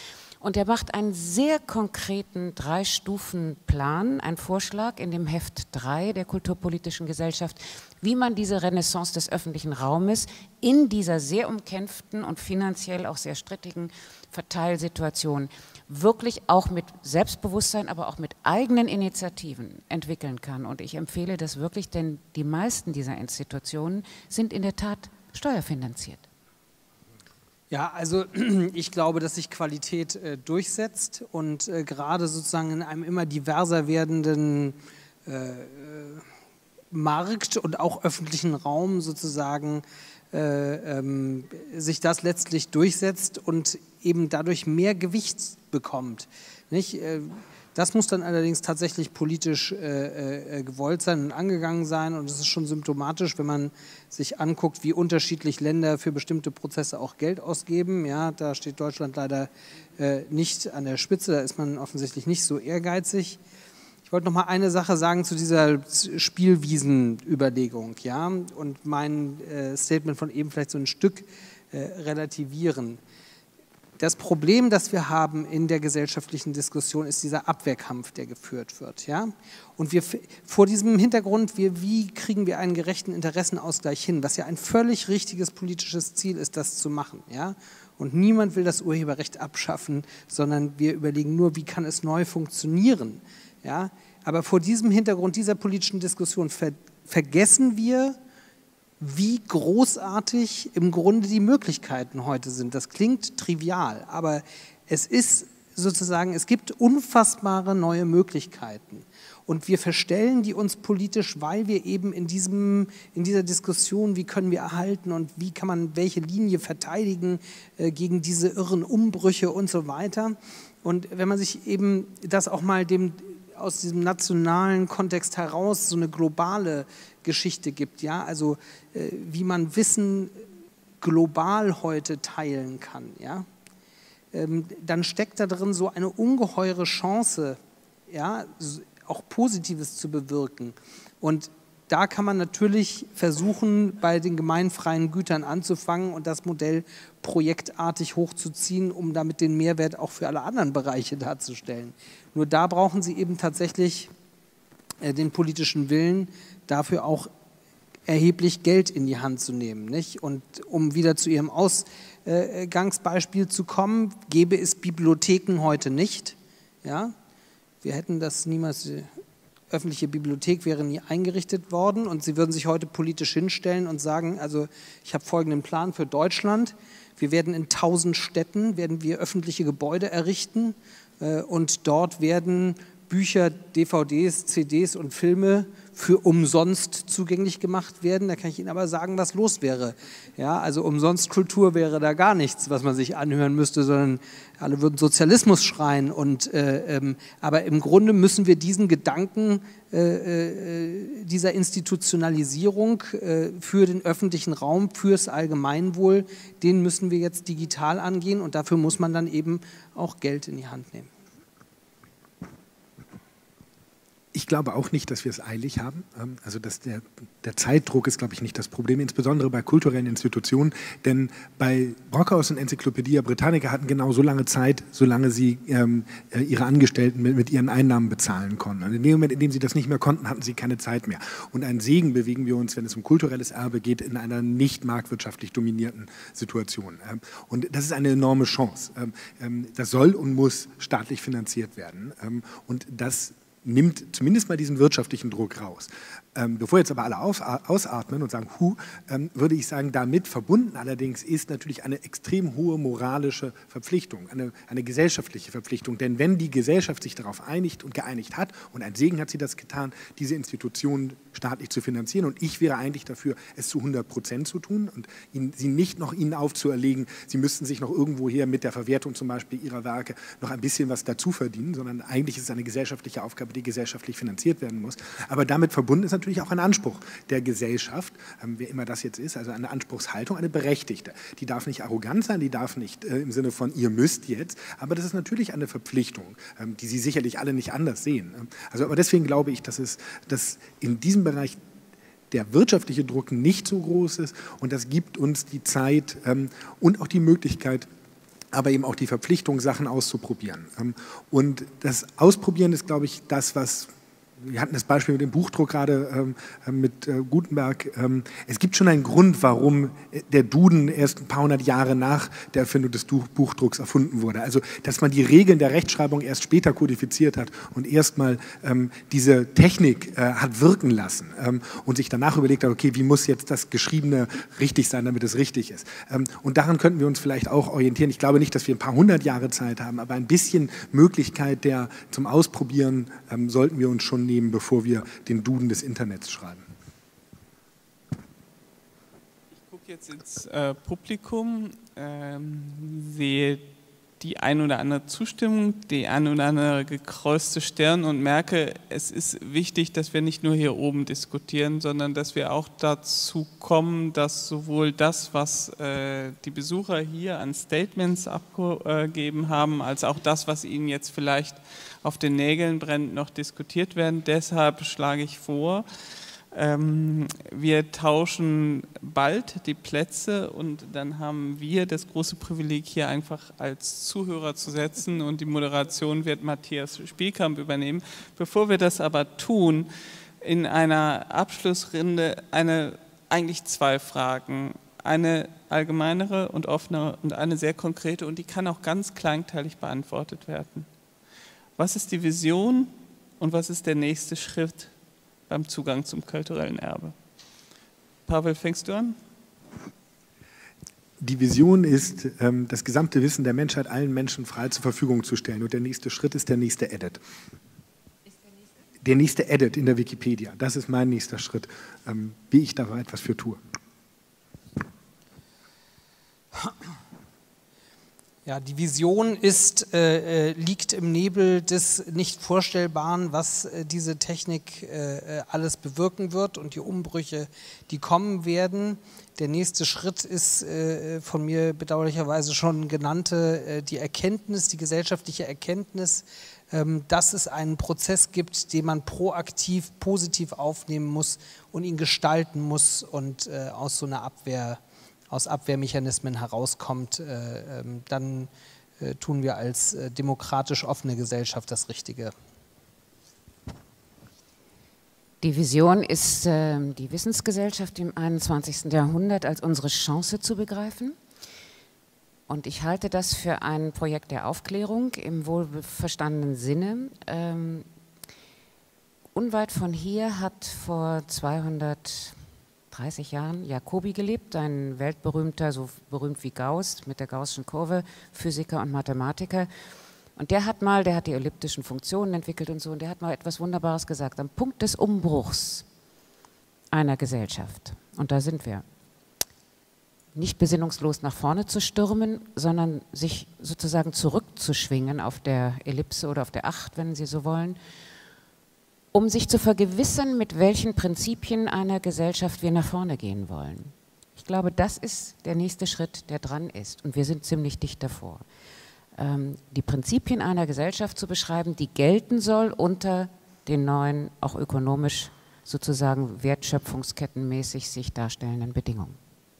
Und er macht einen sehr konkreten 3-Stufen-Plan, einen Vorschlag in dem Heft 3 der Kulturpolitischen Gesellschaft, wie man diese Renaissance des öffentlichen Raumes in dieser sehr umkämpften und finanziell auch sehr strittigen Verteilsituation wirklich auch mit Selbstbewusstsein, aber auch mit eigenen Initiativen entwickeln kann. Und ich empfehle das wirklich, denn die meisten dieser Institutionen sind in der Tat steuerfinanziert. Ja, also ich glaube, dass sich Qualität durchsetzt und gerade sozusagen in einem immer diverser werdenden Markt und auch öffentlichen Raum sozusagen sich das letztlich durchsetzt und eben dadurch mehr Gewicht bekommt. Nicht? Das muss dann allerdings tatsächlich politisch gewollt sein und angegangen sein. Und es ist schon symptomatisch, wenn man sich anguckt, wie unterschiedlich Länder für bestimmte Prozesse auch Geld ausgeben. Ja, da steht Deutschland leider nicht an der Spitze, da ist man offensichtlich nicht so ehrgeizig. Ich wollte noch mal eine Sache sagen zu dieser Spielwiesenüberlegung, ja, und mein Statement von eben vielleicht so ein Stück relativieren. Das Problem, das wir haben in der gesellschaftlichen Diskussion, ist dieser Abwehrkampf, der geführt wird. Ja? Und wir vor diesem Hintergrund, wie kriegen wir einen gerechten Interessenausgleich hin, was ja ein völlig richtiges politisches Ziel ist, das zu machen. Ja? Und niemand will das Urheberrecht abschaffen, sondern wir überlegen nur, wie kann es neu funktionieren. Ja? Aber vor diesem Hintergrund dieser politischen Diskussion vergessen wir, wie großartig im Grunde die Möglichkeiten heute sind. Das klingt trivial, aber es ist sozusagen, es gibt unfassbare neue Möglichkeiten. Und wir verstellen die uns politisch, weil wir eben in dieser Diskussion, wie können wir erhalten und wie kann man welche Linie verteidigen gegen diese irren Umbrüche und so weiter. Und wenn man sich eben das auch mal aus diesem nationalen Kontext heraus so eine globale Geschichte gibt, ja, also wie man Wissen global heute teilen kann, ja, dann steckt da drin so eine ungeheure Chance, ja, auch Positives zu bewirken. Und da kann man natürlich versuchen, bei den gemeinfreien Gütern anzufangen und das Modell projektartig hochzuziehen, um damit den Mehrwert auch für alle anderen Bereiche darzustellen. Nur da brauchen Sie eben tatsächlich den politischen Willen, dafür auch erheblich Geld in die Hand zu nehmen. Nicht? Und um wieder zu Ihrem Ausgangsbeispiel zu kommen, gäbe es Bibliotheken heute nicht. Ja? Wir hätten das niemals, die öffentliche Bibliothek wäre nie eingerichtet worden und Sie würden sich heute politisch hinstellen und sagen, also ich habe folgenden Plan für Deutschland, wir werden in 1000 Städten, werden wir öffentliche Gebäude errichten und dort werden Bücher, DVDs, CDs und Filme für umsonst zugänglich gemacht werden. Da kann ich Ihnen aber sagen, was los wäre. Ja, also umsonst Kultur wäre da gar nichts, was man sich anhören müsste, sondern alle würden Sozialismus schreien. Aber im Grunde müssen wir diesen Gedanken dieser Institutionalisierung für den öffentlichen Raum, fürs Allgemeinwohl, den müssen wir jetzt digital angehen und dafür muss man dann eben auch Geld in die Hand nehmen. Ich glaube auch nicht, dass wir es eilig haben. Also der Zeitdruck ist, glaube ich, nicht das Problem, insbesondere bei kulturellen Institutionen. Denn bei Brockhaus und Enzyklopädie Britannica hatten genau so lange Zeit, solange sie ihre Angestellten mit ihren Einnahmen bezahlen konnten. Und in dem Moment, in dem sie das nicht mehr konnten, hatten sie keine Zeit mehr. Und einen Segen bewegen wir uns, wenn es um kulturelles Erbe geht, in einer nicht marktwirtschaftlich dominierten Situation. Und das ist eine enorme Chance. Das soll und muss staatlich finanziert werden. Und das nimmt zumindest mal diesen wirtschaftlichen Druck raus. Bevor jetzt aber alle ausatmen und sagen, würde ich sagen, damit verbunden allerdings ist natürlich eine extrem hohe moralische Verpflichtung, eine gesellschaftliche Verpflichtung. Denn wenn die Gesellschaft sich darauf einigt und geeinigt hat, und ein Segen hat sie das getan, diese Institutionen staatlich zu finanzieren, und ich wäre eigentlich dafür, es zu 100% zu tun und sie nicht noch ihnen aufzuerlegen, sie müssten sich noch irgendwo hier mit der Verwertung zum Beispiel ihrer Werke noch ein bisschen was dazu verdienen, sondern eigentlich ist es eine gesellschaftliche Aufgabe, die gesellschaftlich finanziert werden muss. Aber damit verbunden ist natürlich auch ein Anspruch der Gesellschaft, wer immer das jetzt ist, also eine Anspruchshaltung, eine berechtigte. Die darf nicht arrogant sein, die darf nicht im Sinne von ihr müsst jetzt, aber das ist natürlich eine Verpflichtung, die Sie sicherlich alle nicht anders sehen. Also, aber deswegen glaube ich, dass in diesem Bereich der wirtschaftliche Druck nicht so groß ist und das gibt uns die Zeit und auch die Möglichkeit, aber eben auch die Verpflichtung, Sachen auszuprobieren. Und das Ausprobieren ist, glaube ich, das, was... Wir hatten das Beispiel mit dem Buchdruck gerade mit Gutenberg. Es gibt schon einen Grund, warum der Duden erst ein paar hundert Jahre nach der Erfindung des Buchdrucks erfunden wurde. Also, dass man die Regeln der Rechtschreibung erst später kodifiziert hat und erstmal diese Technik hat wirken lassen und sich danach überlegt hat, okay, wie muss jetzt das Geschriebene richtig sein, damit es richtig ist. Und daran könnten wir uns vielleicht auch orientieren. Ich glaube nicht, dass wir ein paar hundert Jahre Zeit haben, aber ein bisschen Möglichkeit zum Ausprobieren sollten wir uns schon nehmen, bevor wir den Duden des Internets schreiben. Ich gucke jetzt ins Publikum, sehe die ein oder andere Zustimmung, die ein oder andere gekreuzte Stirn und merke, es ist wichtig, dass wir nicht nur hier oben diskutieren, sondern dass wir auch dazu kommen, dass sowohl das, was die Besucher hier an Statements abgegeben haben, als auch das, was ihnen jetzt vielleicht auf den Nägeln brennt, noch diskutiert werden. Deshalb schlage ich vor, wir tauschen bald die Plätze und dann haben wir das große Privileg, hier einfach als Zuhörer zu setzen und die Moderation wird Matthias Spielkamp übernehmen. Bevor wir das aber tun, in einer Abschlussrunde eigentlich zwei Fragen. Eine allgemeinere und offene und eine sehr konkrete und die kann auch ganz kleinteilig beantwortet werden. Was ist die Vision und was ist der nächste Schritt beim Zugang zum kulturellen Erbe? Pavel, fängst du an? Die Vision ist, das gesamte Wissen der Menschheit allen Menschen frei zur Verfügung zu stellen. Und der nächste Schritt ist der nächste Edit. Der nächste Edit in der Wikipedia. Das ist mein nächster Schritt, wie ich da etwas für tue. Ja, die Vision liegt im Nebel des Nicht-Vorstellbaren, was diese Technik alles bewirken wird und die Umbrüche, die kommen werden. Der nächste Schritt ist von mir bedauerlicherweise schon genannte, die Erkenntnis, die gesellschaftliche Erkenntnis, dass es einen Prozess gibt, den man proaktiv, positiv aufnehmen muss und ihn gestalten muss und aus so einer Abwehrmechanismen herauskommt, dann tun wir als demokratisch offene Gesellschaft das Richtige. Die Vision ist, die Wissensgesellschaft im 21. Jahrhundert als unsere Chance zu begreifen. Und ich halte das für ein Projekt der Aufklärung im wohlverstandenen Sinne. Unweit von hier hat vor 230 Jahren Jacobi gelebt, ein weltberühmter, so berühmt wie Gauss, mit der Gaußschen Kurve, Physiker und Mathematiker. Und der hat die elliptischen Funktionen entwickelt und so, und der hat mal etwas Wunderbares gesagt, am Punkt des Umbruchs einer Gesellschaft, und da sind wir, nicht besinnungslos nach vorne zu stürmen, sondern sich sozusagen zurückzuschwingen auf der Ellipse oder auf der Acht, wenn Sie so wollen, um sich zu vergewissern, mit welchen Prinzipien einer Gesellschaft wir nach vorne gehen wollen. Ich glaube, das ist der nächste Schritt, der dran ist, und wir sind ziemlich dicht davor. Die Prinzipien einer Gesellschaft zu beschreiben, die gelten soll unter den neuen, auch ökonomisch sozusagen wertschöpfungskettenmäßig sich darstellenden Bedingungen.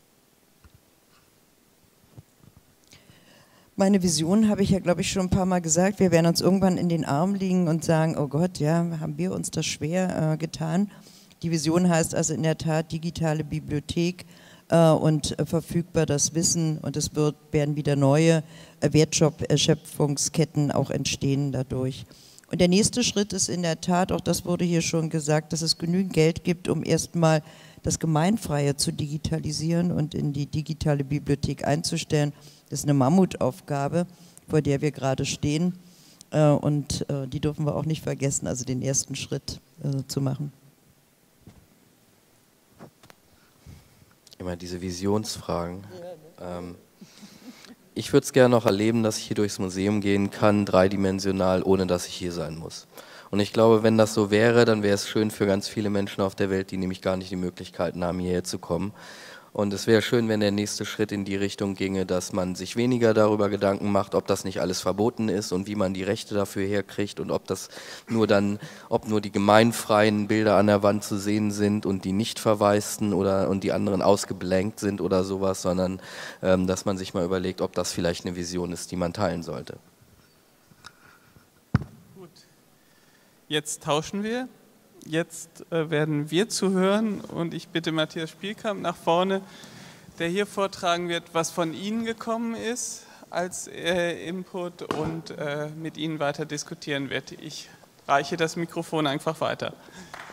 Meine Vision habe ich ja, glaube ich, schon ein paar Mal gesagt. Wir werden uns irgendwann in den Arm liegen und sagen, oh Gott, ja, haben wir uns das schwer getan. Die Vision heißt also in der Tat digitale Bibliothek und verfügbar das Wissen, und es werden wieder neue Wertschöpfungsketten auch entstehen dadurch. Und der nächste Schritt ist in der Tat, auch das wurde hier schon gesagt, dass es genügend Geld gibt, um erstmal das Gemeinfreie zu digitalisieren und in die digitale Bibliothek einzustellen. Das ist eine Mammutaufgabe, vor der wir gerade stehen, und die dürfen wir auch nicht vergessen, also den ersten Schritt zu machen. Immer diese Visionsfragen. Ich würde es gerne noch erleben, dass ich hier durchs Museum gehen kann, dreidimensional, ohne dass ich hier sein muss. Und ich glaube, wenn das so wäre, dann wäre es schön für ganz viele Menschen auf der Welt, die nämlich gar nicht die Möglichkeiten haben, hierher zu kommen. Und es wäre schön, wenn der nächste Schritt in die Richtung ginge, dass man sich weniger darüber Gedanken macht, ob das nicht alles verboten ist und wie man die Rechte dafür herkriegt und ob das ob nur die gemeinfreien Bilder an der Wand zu sehen sind und die nicht verwaisten und die anderen ausgeblankt sind oder sowas, sondern dass man sich mal überlegt, ob das vielleicht eine Vision ist, die man teilen sollte. Gut. Jetzt tauschen wir. Jetzt werden wir zuhören und ich bitte Matthias Spielkamp nach vorne, der hier vortragen wird, was von Ihnen gekommen ist als Input und mit Ihnen weiter diskutieren wird. Ich reiche das Mikrofon einfach weiter.